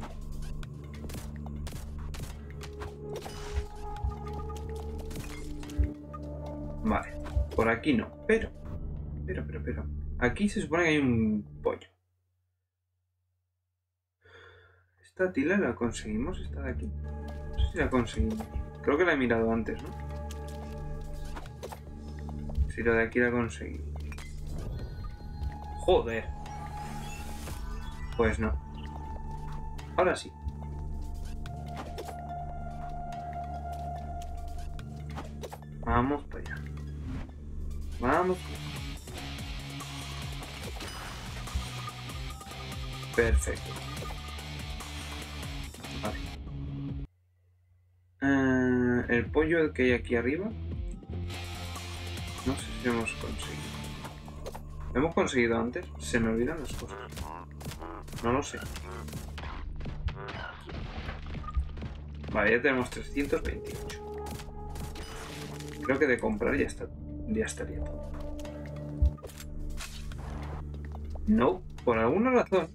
Vale, por aquí no, pero. Aquí se supone que hay un pollo. ¿Esta tila la conseguimos? ¿Esta de aquí? No sé si la conseguimos. Creo que la he mirado antes, ¿no? Si la de aquí la conseguí. ¡Joder! Pues no. Ahora sí. Vamos para allá. Vamos. Perfecto. Vale. El pollo que hay aquí arriba. No sé si lo hemos conseguido. ¿Lo hemos conseguido antes? Se me olvidan las cosas. No lo sé. Vale, ya tenemos 328. Creo que de comprar ya estaría todo. No, por alguna razón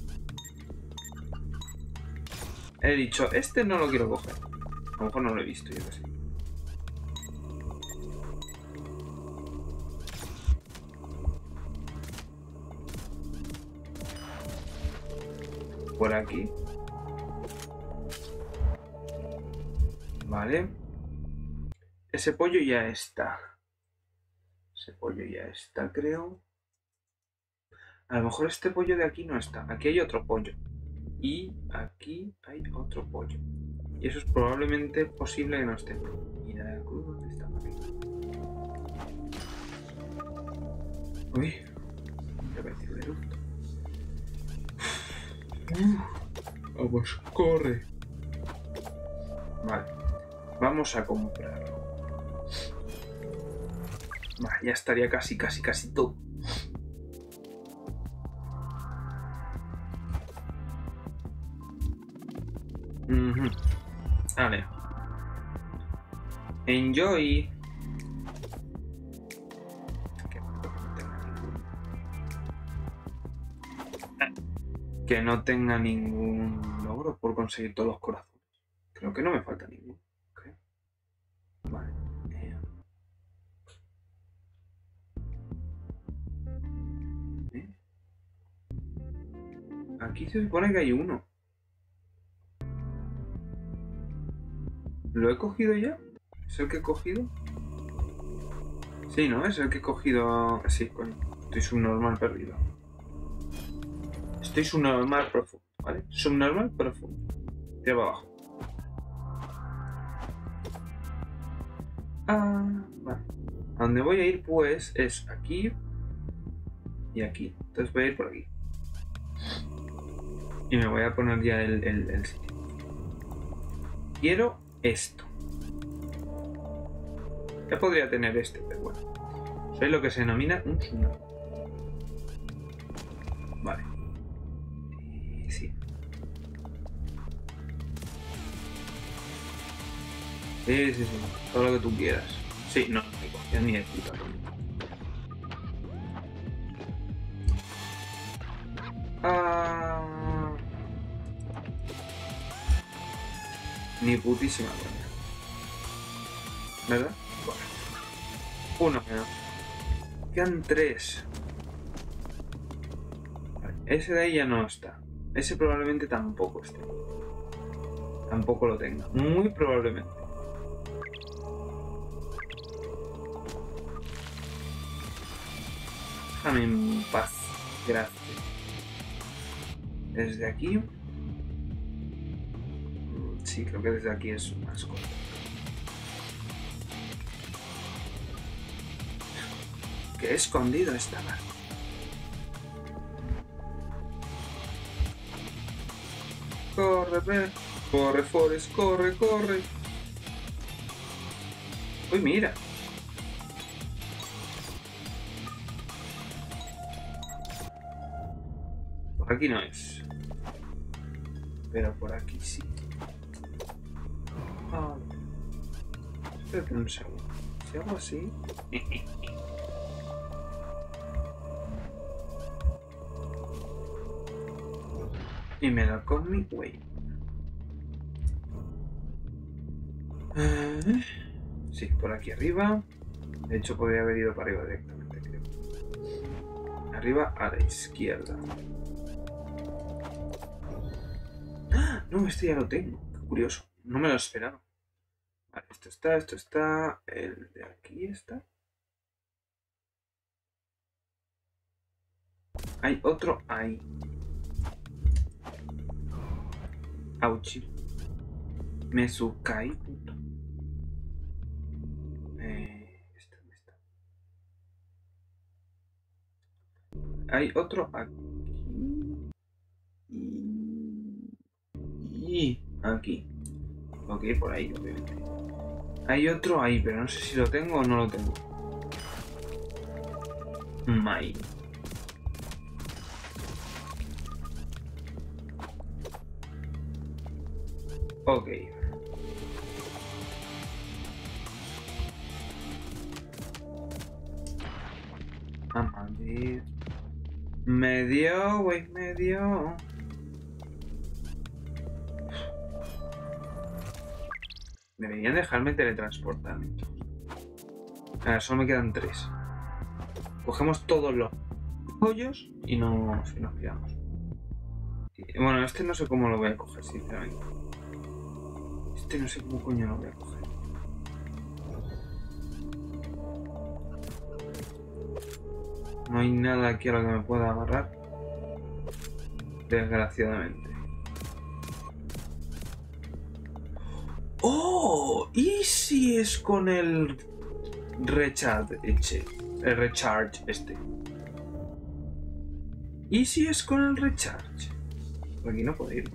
he dicho, este no lo quiero coger. A lo mejor no lo he visto, yo qué sé. por aquí. Vale. Ese pollo ya está. Ese pollo ya está, creo. A lo mejor este pollo de aquí no está. Aquí hay otro pollo. Y aquí hay otro pollo. Y eso es probablemente posible que no esté. Mira la cruz, ¿dónde está? Uy. Repetido de eructo. Vamos, corre. Vale. Vamos a comprarlo. Vale, ya estaría casi todo. Vale. Enjoy. Que no tenga ningún logro por conseguir todos los corazones. Creo que no me falta ninguno. Okay. Vale. Aquí se supone que hay uno. ¿Lo he cogido ya? ¿Es el que he cogido? Sí, ¿no? Es el que he cogido... Sí, coño. Estoy subnormal perdido. Estoy subnormal profundo, ¿vale? Subnormal profundo. De abajo. Vale. A donde voy a ir, pues, es aquí y aquí. Entonces voy a ir por aquí. Y me voy a poner ya el sitio. Quiero esto. Ya podría tener este, pero bueno. Soy lo que se denomina un subnormal. Vale. Sí. Sí. Todo lo que tú quieras. Sí, no me cogía ni de puta. Ni putísima coña. ¿Verdad? Bueno. Uno menos. Quedan 3. Vale, ese de ahí ya no está. Ese probablemente tampoco esté. Tampoco lo tenga. Muy probablemente. Déjame en paz. Gracias. Desde aquí. Sí, creo que desde aquí es más corto. Qué escondido estaba. Corre, corre, Forrest, corre. Uy, mira. Por aquí no es. Pero por aquí sí. Espérate un segundo. Si hago así... y me da con mi way. Sí, por aquí arriba. De hecho, podría haber ido para arriba directamente, creo. Arriba a la izquierda. ¡Ah! No, este ya lo tengo. Qué curioso. No me lo esperaba. Vale, esto está. El de aquí está. Hay otro ahí. Auchi. Mesukai, puto. ¿Dónde está? Hay otro aquí. Y aquí. Ok, por ahí, obviamente. Hay otro ahí, pero no sé si lo tengo o no lo tengo. Mai. Ok. Vamos a ver. Me dio, güey, me dio. Deberían dejarme teletransportarme. Ahora solo me quedan 3. Cogemos todos los pollos y nos piramos. Bueno, este no sé cómo lo voy a coger, sinceramente. Este no sé cómo coño lo voy a coger. No hay nada aquí a lo que me pueda agarrar. Desgraciadamente. ¡Oh! ¿Y si es con el recharge este? ¿Y si es con el recharge? Por aquí no puedo ir.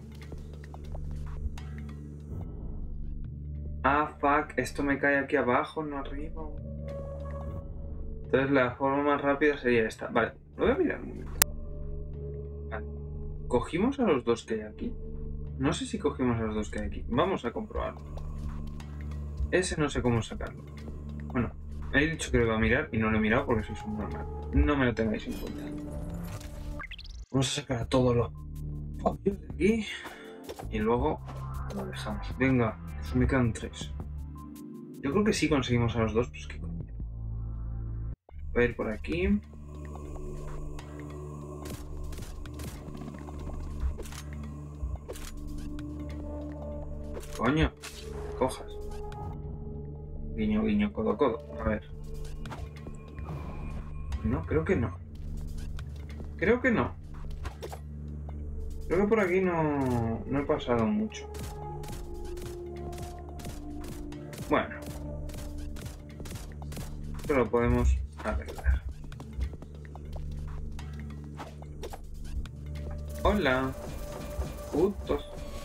Ah, fuck. Esto me cae aquí abajo, no arriba. Entonces la forma más rápida sería esta. Vale, lo voy a mirar un momento. Vale. ¿Cogimos a los dos que hay aquí? No sé si cogimos a los dos que hay aquí. Vamos a comprobarlo. Ese no sé cómo sacarlo. Bueno, he dicho que lo iba a mirar y no lo he mirado porque soy un normal. No me lo tengáis en cuenta. Vamos a sacar a todos los pollos de aquí y luego lo dejamos. Venga, pues me quedan 3. Yo creo que sí conseguimos a los dos, pues qué coño. Voy a ir por aquí. Coño, cojas. Guiño, guiño, codo, codo. A ver. No, creo que no. Creo que no. Creo que por aquí no he pasado mucho. Bueno. Esto lo podemos arreglar. Hola. Putos.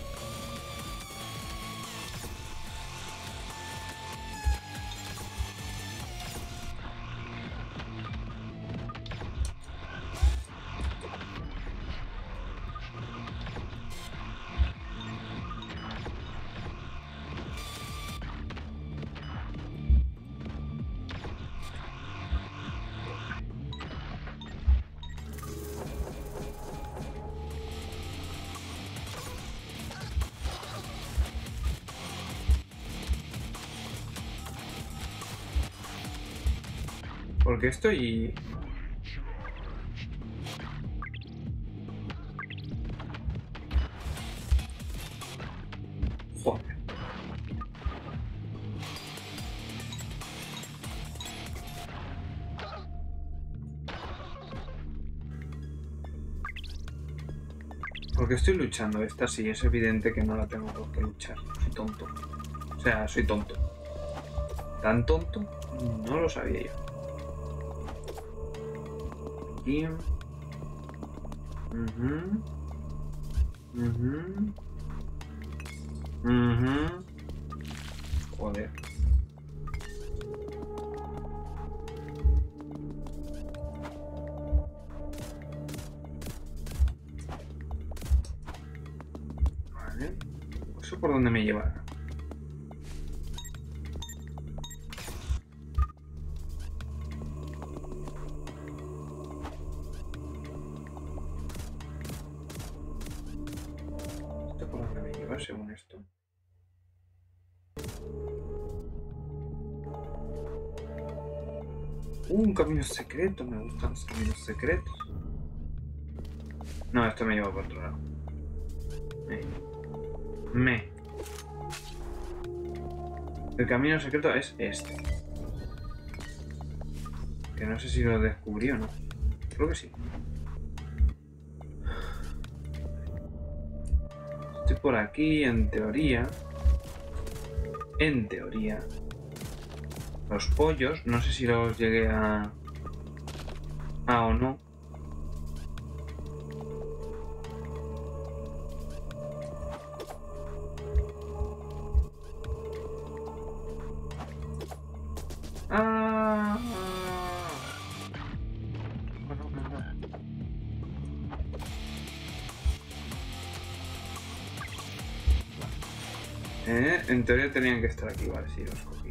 Porque estoy... Joder. Porque estoy luchando. Esta sí, es evidente que no la tengo por qué luchar. Soy tonto. O sea, soy tonto. ¿Tan tonto? No lo sabía yo. Aquí. Joder. Vale. ¿Eso por dónde me llevará? ¿Esto por dónde me lleva según esto? Un camino secreto. Me gustan los caminos secretos. No, esto me lleva por otro lado. El camino secreto es este. Que no sé si lo descubrí o no. Creo que sí. Estoy por aquí, en teoría. En teoría. Los pollos, no sé si los llegué a o no. En teoría tenían que estar aquí, vale, sí, los cogí.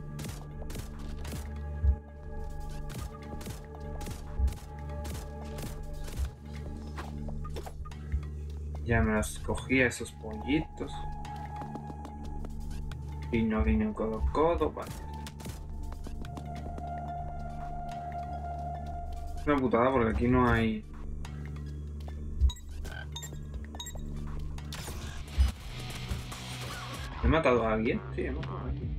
Ya me los cogí a esos pollitos. Guiño, guiño, codo, codo, vale. Es una putada porque aquí no hay... ¿He matado a alguien? Sí, he matado a alguien.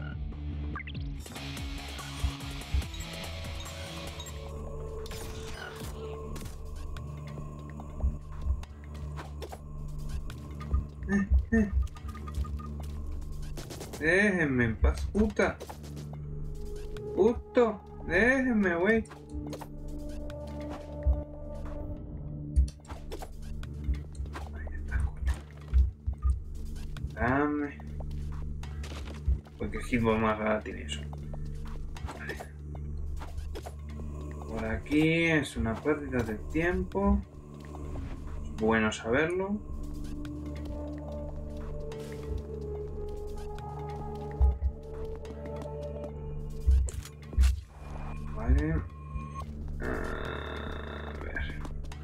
Déjenme en paz, puta. Justo, déjenme, güey. Ahí está, coño. Dame. Porque hitbox más rara tiene eso. Vale. Por aquí es una pérdida de tiempo. Es bueno saberlo. Vale. A ver.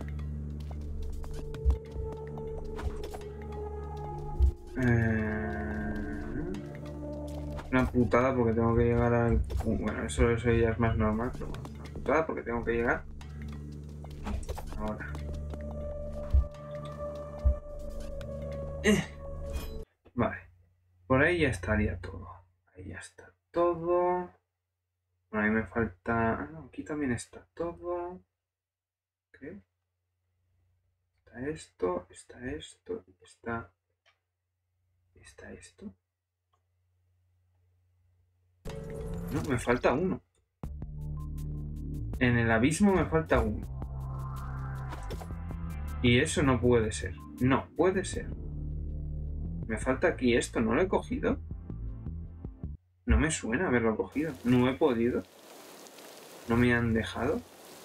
Una putada porque tengo que llegar al... Bueno, eso ya es más normal, pero bueno, una putada porque tengo que llegar ahora. Vale. Por ahí ya estaría todo. Ahí ya está todo. Bueno, ahí me falta... Ah, no, aquí también está todo. Creo. Está esto, está esto, está... ¿Está esto? No, me falta uno. En el abismo me falta uno. Y eso no puede ser. No puede ser. Me falta aquí esto. ¿No lo he cogido? No me suena haberlo cogido. No he podido. No me han dejado.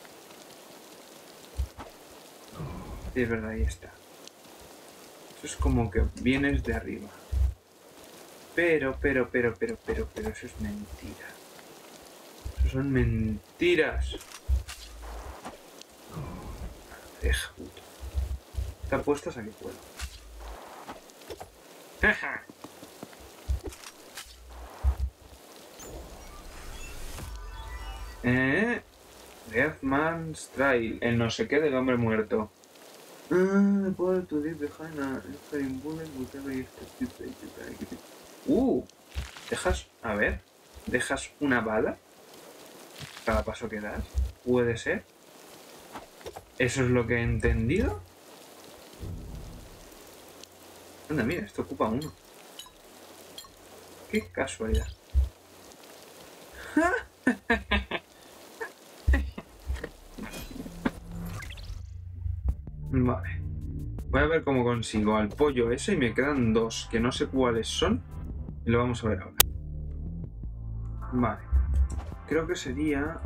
Sí, es verdad, ahí está. Eso es como que vienes de arriba. Pero, eso es mentira. Eso son mentiras. Deja, puto. Te apuestas a que puedo. ¡Jaja! Deathman's Trail. El no sé qué del hombre muerto. Puedo to leave behind a expiring bullet whatever you dejas, a ver, dejas una bala cada paso que das. Puede ser. Eso es lo que he entendido. Anda, mira, esto ocupa uno. Qué casualidad. Vale. Voy a ver cómo consigo al pollo ese y me quedan dos, que no sé cuáles son. Y lo vamos a ver ahora. Vale. Creo que sería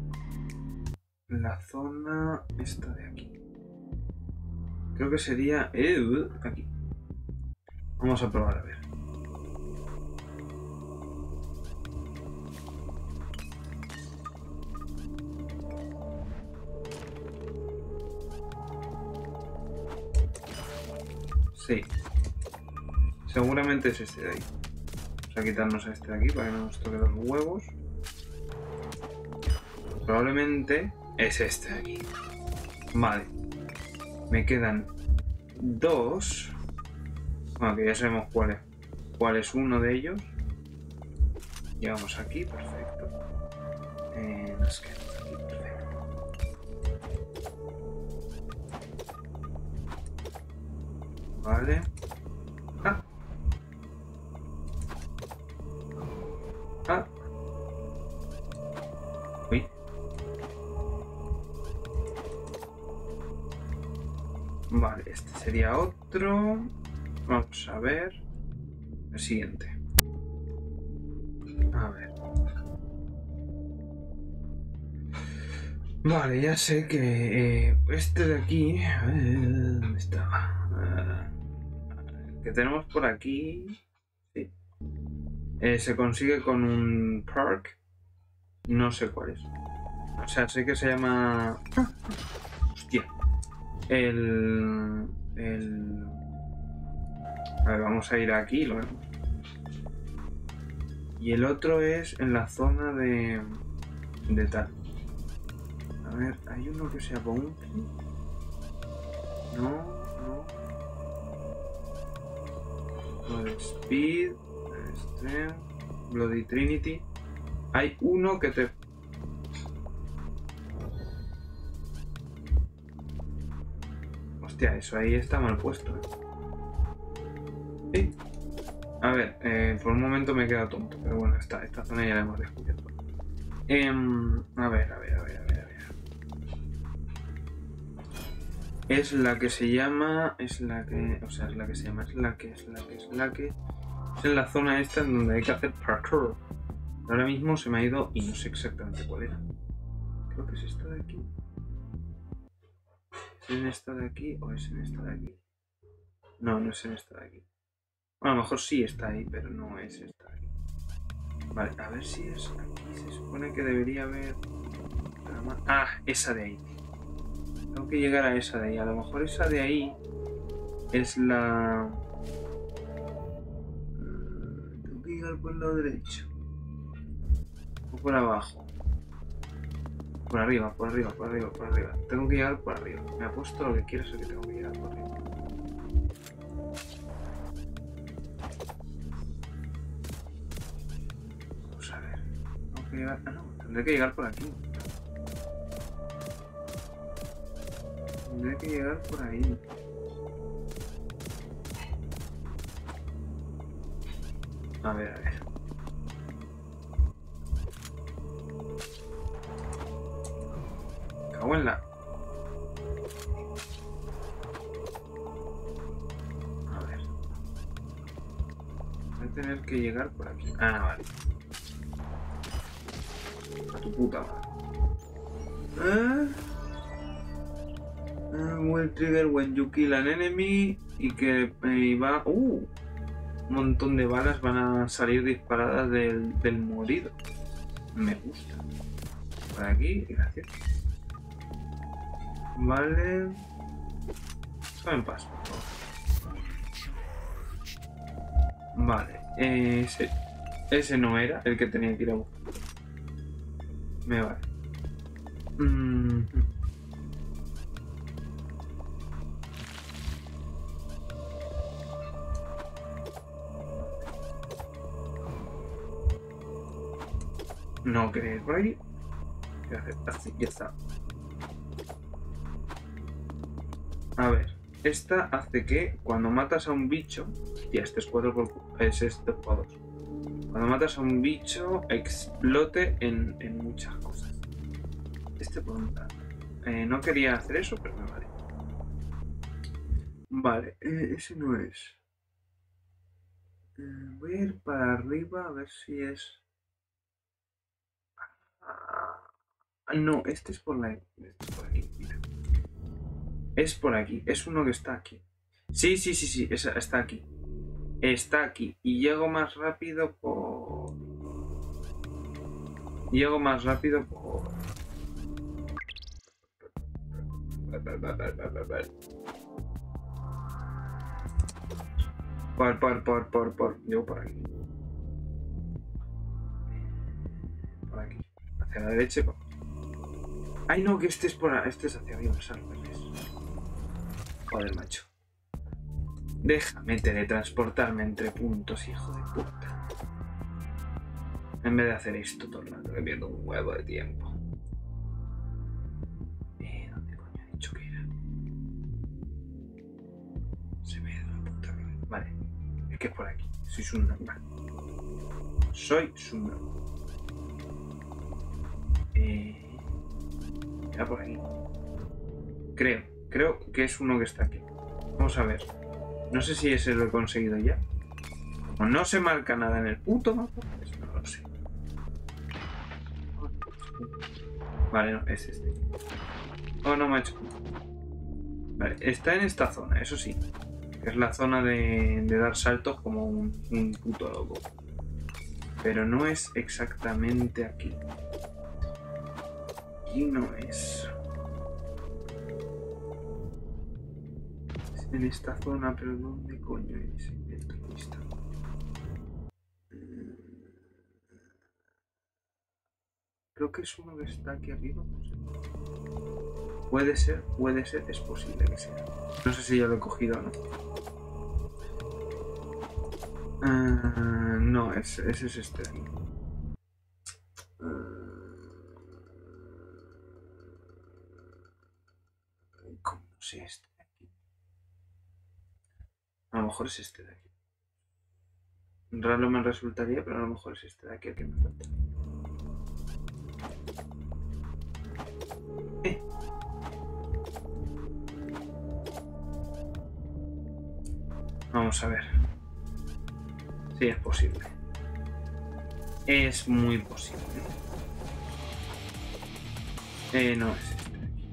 la zona esta de aquí. Creo que sería aquí. Vamos a probar a ver. Sí. Seguramente es este de ahí. Vamos a quitarnos a este de aquí para que no nos toque los huevos. Probablemente es este de aquí. Vale. Me quedan dos. Bueno, que ya sabemos cuál es uno de ellos. Llegamos aquí, perfecto. Nos quedamos aquí, perfecto. Vale. Ah. Ah. Uy. Vale, este sería otro. Vamos a ver. El siguiente. A ver. Vale, ya sé que este de aquí... ¿dónde estaba? Que tenemos por aquí... Sí. Se consigue con un perk. No sé cuál es. O sea, sé que se llama... Hostia. A ver, vamos a ir aquí y lo vemos. Y el otro es en la zona de tal. A ver, hay uno que sea Bounty. No. Blood Speed, Extreme, Bloody Trinity. Hay uno que te... Hostia, eso ahí está mal puesto, ¿eh? Sí. A ver, por un momento me he quedado tonto, pero bueno, esta zona ya la hemos descubierto. A ver. Es la que se llama... Es en la zona esta en donde hay que hacer parkour. Ahora mismo se me ha ido y no sé exactamente cuál era. Creo que es esta de aquí. ¿Es en esta de aquí o es en esta de aquí? No, no es en esta de aquí. Bueno, a lo mejor sí está ahí, pero no es esta de aquí. Vale, a ver si es aquí. Se supone que debería haber... Ah, esa de ahí. Tengo que llegar a esa de ahí. A lo mejor esa de ahí es la... Tengo que llegar por el lado derecho. O por abajo. Por arriba. Tengo que llegar por arriba. Me apuesto lo que quieras, es que tengo que llegar por arriba. Vamos a ver. Tengo que llegar... Ah, no. Tendré que llegar por aquí. Tendré que llegar por ahí. A ver. Cago en la... A ver. Voy a tener que llegar por aquí. Ah, vale. A tu puta madre. Will trigger when you kill an enemy. Y que va... un montón de balas van a salir disparadas del morido. Me gusta. Por aquí, gracias. Vale. Déjame en paz, por favor. Vale. Ese no era el que tenía que ir a buscar. Me vale. No queréis por aquí. Así, ya está. A ver, esta hace que cuando matas a un bicho, ya este es 4x4, es este x2. Cuando matas a un bicho, explote en muchas cosas. Este por un lado. No quería hacer eso, pero me vale. Vale, ese no es. Voy a ir para arriba a ver si es... no, este es por aquí, mira. Es por aquí, es uno que está aquí. Sí, está aquí. Está aquí. Y llego más rápido por... Llego por aquí. Por aquí. Hacia la derecha. Ay, no, que este es hacia arriba, al revés. Joder, macho. Déjame teletransportarme entre puntos, hijo de puta. En vez de hacer esto todo el rato, que pierdo un huevo de tiempo. ¿Dónde coño he dicho que era? Se me ha ido la puta cabeza. Vale, es que es por aquí. Soy subnormal. Era por aquí. Creo que es uno que está aquí. Vamos a ver. No sé si ese lo he conseguido ya. Como no se marca nada en el puto mapa, pues no lo sé. Vale, no, es este. Oh, no me ha hecho. Vale, está en esta zona, eso sí. Que es la zona de dar saltos como un puto loco. Pero no es exactamente aquí. Aquí no es. Es en esta zona, pero ¿dónde coño es? Aquí está. Creo que es uno que está aquí arriba. No sé. Puede ser, es posible que sea. No sé si ya lo he cogido o no. No, ese es este de aquí. ¿Cómo no sé este de aquí? A lo mejor es este de aquí. Raro me resultaría, pero a lo mejor es este de aquí el que me falta. Vamos a ver. Sí, es posible. Es muy posible. No es este de aquí.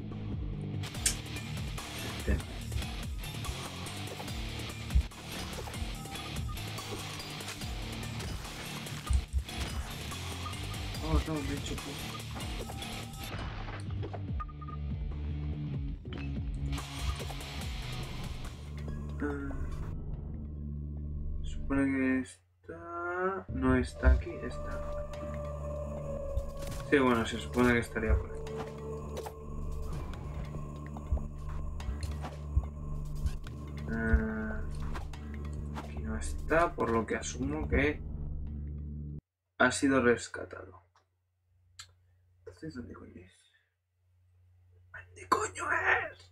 Este no. Oh, no, de hecho, supone que está... No está aquí, está aquí. Sí, bueno, se supone que estaría por aquí. Aquí no está, por lo que asumo que ha sido rescatado. Entonces, ¿dónde coño es? ¿Dónde coño es?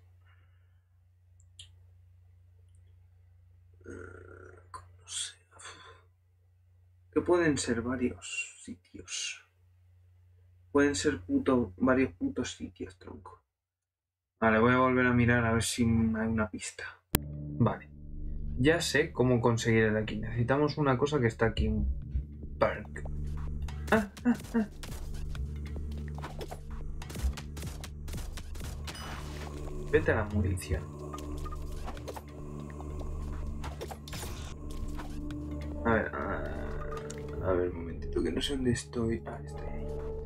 No sé. Que pueden ser varios sitios. Pueden ser varios putos sitios, tronco. Vale, voy a volver a mirar a ver si hay una pista. Vale. Ya sé cómo conseguir el de aquí. Necesitamos una cosa que está aquí. Un perk. Vete a la munición. A ver, un momentito, que no sé dónde estoy. Ah, estoy ahí.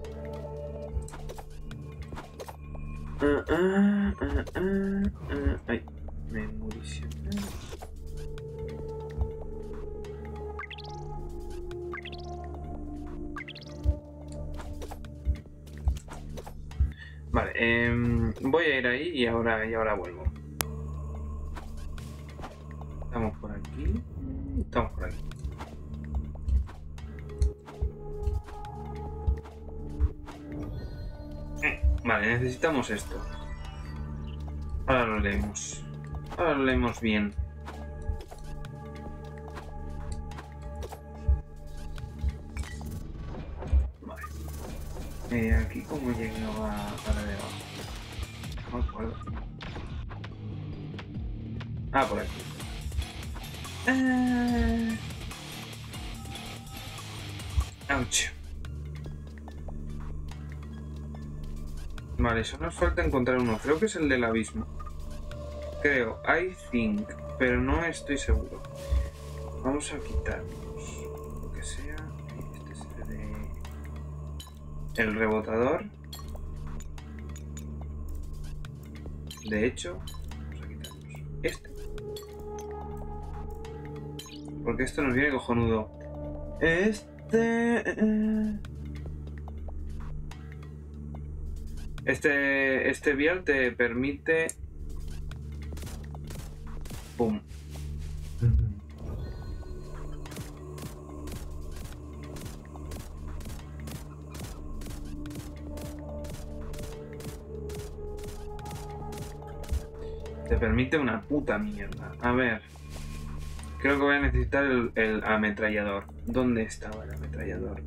Ay, munición. Vale, voy a ir ahí y ahora vuelvo. Estamos por aquí. Estamos por aquí. Vale, necesitamos esto. Ahora lo leemos. Ahora lo leemos bien. Vale. Aquí como llegaba a la de abajo. No me acuerdo. Ah, por aquí. Ouch. Vale, eso nos falta encontrar uno. Creo que es el del abismo. Creo, I think, pero no estoy seguro. Vamos a quitarnos lo que sea. Este es el rebotador. De hecho, vamos a quitarnos este. Porque esto nos viene cojonudo. Este vial te permite... ¡Pum! Te permite una puta mierda. A ver. Creo que voy a necesitar el ametrallador. ¿Dónde estaba el ametrallador?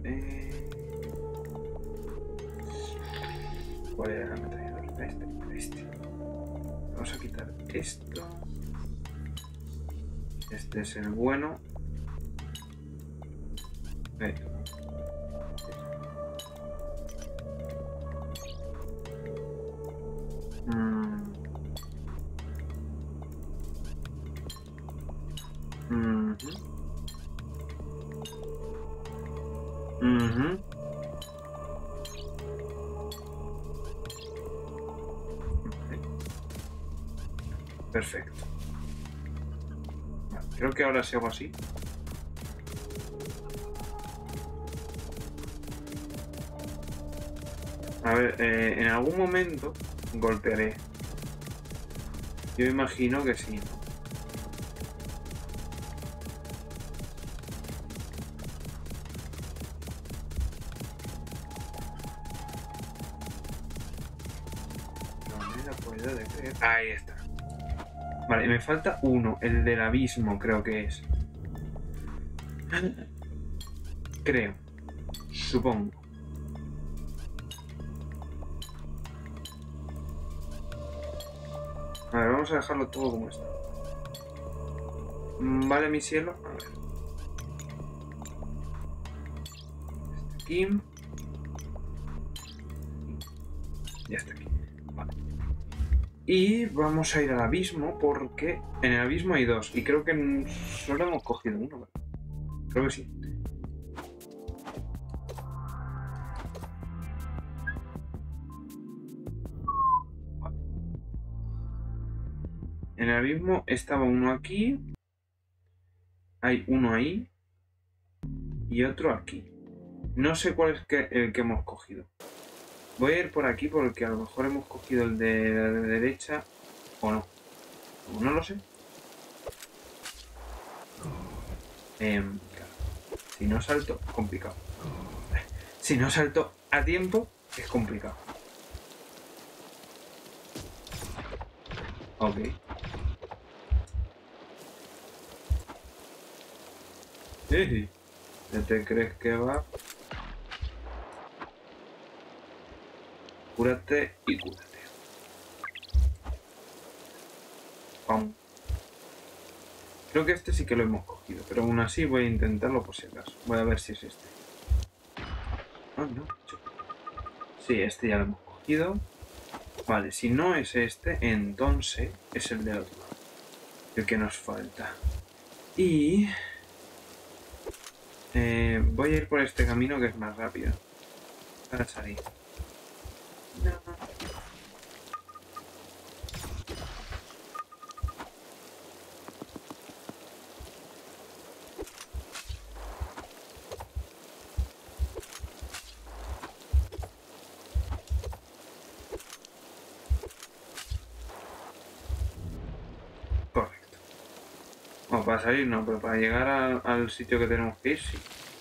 ¿Cuál era el ametrallador? Este. Vamos a quitar esto. Este es el bueno. Perfecto. Creo que ahora sí hago así. A ver, en algún momento golpearé. Yo imagino que sí. se puede creer. Ahí está. Vale, me falta uno, el del abismo, creo que es. Creo. Supongo. A ver, vamos a dejarlo todo como está. Vale, mi cielo. A ver. Aquí. Ya está aquí. Vale. Y vamos a ir al abismo porque en el abismo hay dos. Y creo que solo hemos cogido uno. ¿Vale? Creo que sí. Vale. En el abismo estaba uno aquí. Hay uno ahí. Y otro aquí. No sé cuál es el que hemos cogido. Voy a ir por aquí porque a lo mejor hemos cogido el de la derecha o no. No lo sé. Claro. Si no salto, complicado. Si no salto a tiempo, es complicado. Ok. ¿Ya te crees que va? Cúrate y cúrate. Pam. Creo que este sí que lo hemos cogido, pero aún así voy a intentarlo por si acaso. Voy a ver si es este. Ah, no. Sí, este ya lo hemos cogido. Vale, si no es este, entonces es el del otro lado. El que nos falta. Y... voy a ir por este camino que es más rápido. Para salir. No. Correcto. Bueno, para salir no, pero para llegar al sitio que tenemos que ir, sí.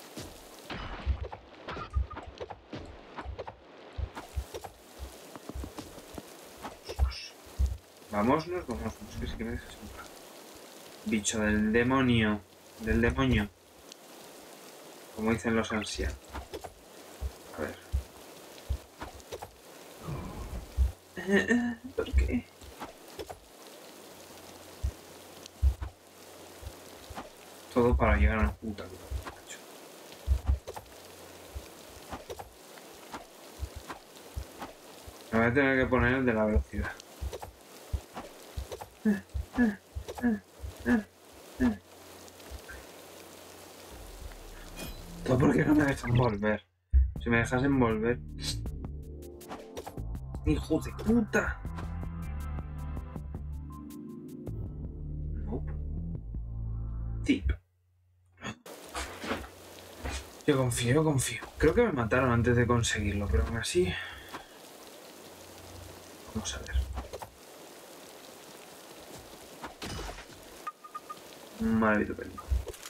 Vámonos, que sí que me dejas en paz. Bicho del demonio. Del demonio. Como dicen los ancianos. A ver. ¿Por qué? Todo para llegar a una puta luz, macho. Me voy a tener que poner el de la velocidad. Todo porque no me dejan volver. Si me dejasen volver... ¡Hijo de puta! Nope. Tip. Yo confío. Creo que me mataron antes de conseguirlo, pero aún así... Vamos a ver. Maldito peligro.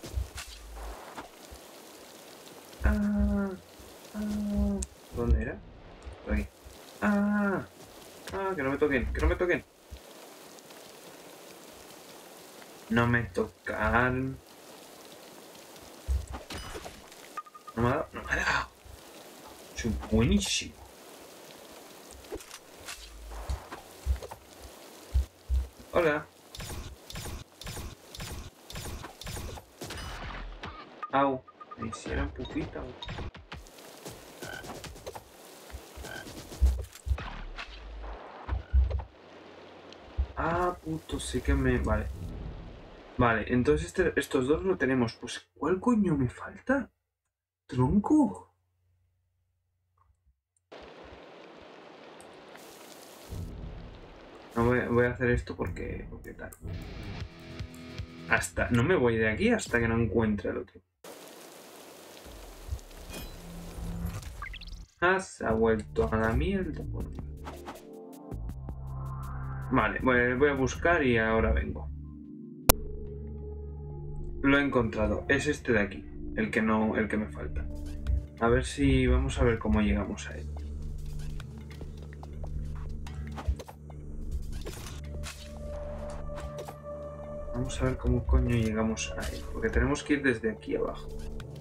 ¿Dónde era? Por aquí. Que no me toquen, que no me toquen. No me tocan. No me ha dado, no me ha dado. Soy buenísimo. Hola. Au. Me hicieron pupita. Puto, sí que me... Vale. Vale, entonces estos dos lo tenemos. Pues, ¿cuál coño me falta? ¿Tronco? No voy a hacer esto porque tal. No me voy de aquí hasta que no encuentre el otro. Se ha vuelto a la mierda. Vale, voy a buscar y ahora vengo. Lo he encontrado. Es este de aquí. El que me falta. A ver si... Vamos a ver cómo llegamos a él. Vamos a ver cómo coño llegamos ahí. Porque tenemos que ir desde aquí abajo.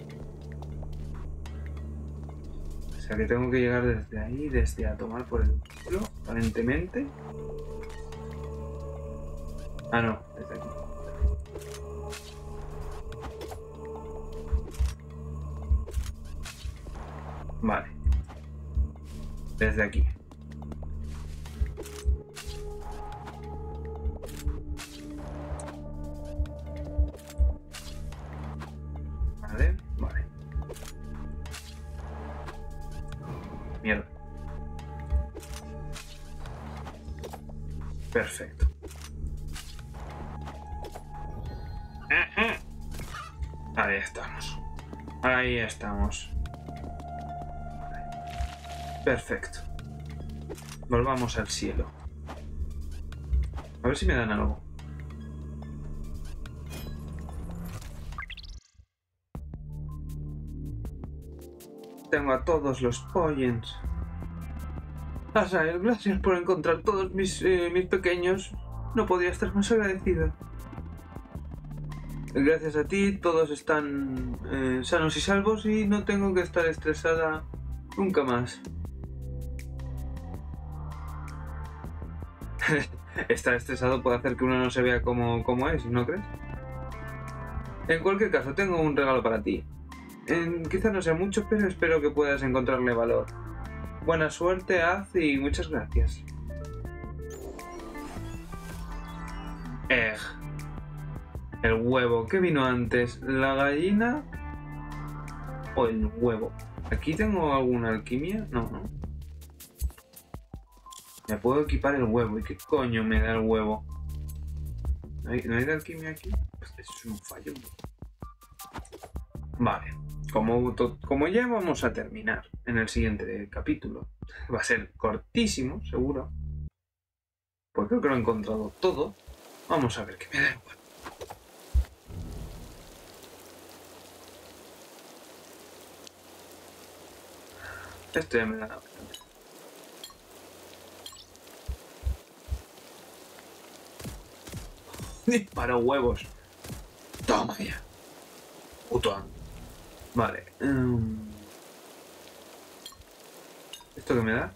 O sea que tengo que llegar desde ahí, desde a tomar por el culo, aparentemente. Ah, no, desde aquí. Vale. Desde aquí. Vale, vale. Mierda. Perfecto. Ahí estamos. Ahí estamos. Perfecto. Volvamos al cielo. A ver si me dan algo. Tengo a todos los pollens. Azael, gracias por encontrar todos mis pequeños. No podía estar más agradecida. Gracias a ti todos están sanos y salvos y no tengo que estar estresada nunca más. Estar estresado puede hacer que uno no se vea como es, ¿no crees? En cualquier caso, tengo un regalo para ti. Quizá no sea mucho, pero espero que puedas encontrarle valor. Buena suerte, haz y muchas gracias. El huevo. ¿Qué vino antes? ¿La gallina o el huevo? ¿Aquí tengo alguna alquimia? No, no. Me puedo equipar el huevo. ¿Y qué coño me da el huevo? ¿No hay de alquimia aquí? Pues eso es un fallo. Vale. Como ya vamos a terminar en el siguiente capítulo, va a ser cortísimo, seguro. Pues creo que lo he encontrado todo. Vamos a ver qué me da el huevo. Esto ya me da bastante. Disparo huevos. Toma ya. Puto amo. Vale. ¿Esto qué me da?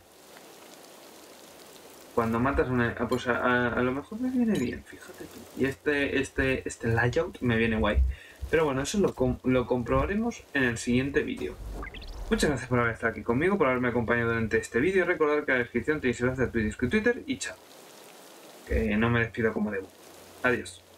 Cuando matas una... pues a lo mejor me viene bien, fíjate tú. Y este layout me viene guay. Pero bueno, eso lo comprobaremos en el siguiente vídeo. Muchas gracias por haber estado aquí conmigo, por haberme acompañado durante este vídeo. Recordad que en la descripción tenéis enlaces a Twitter y chao. Que no me despido como debo. Adiós.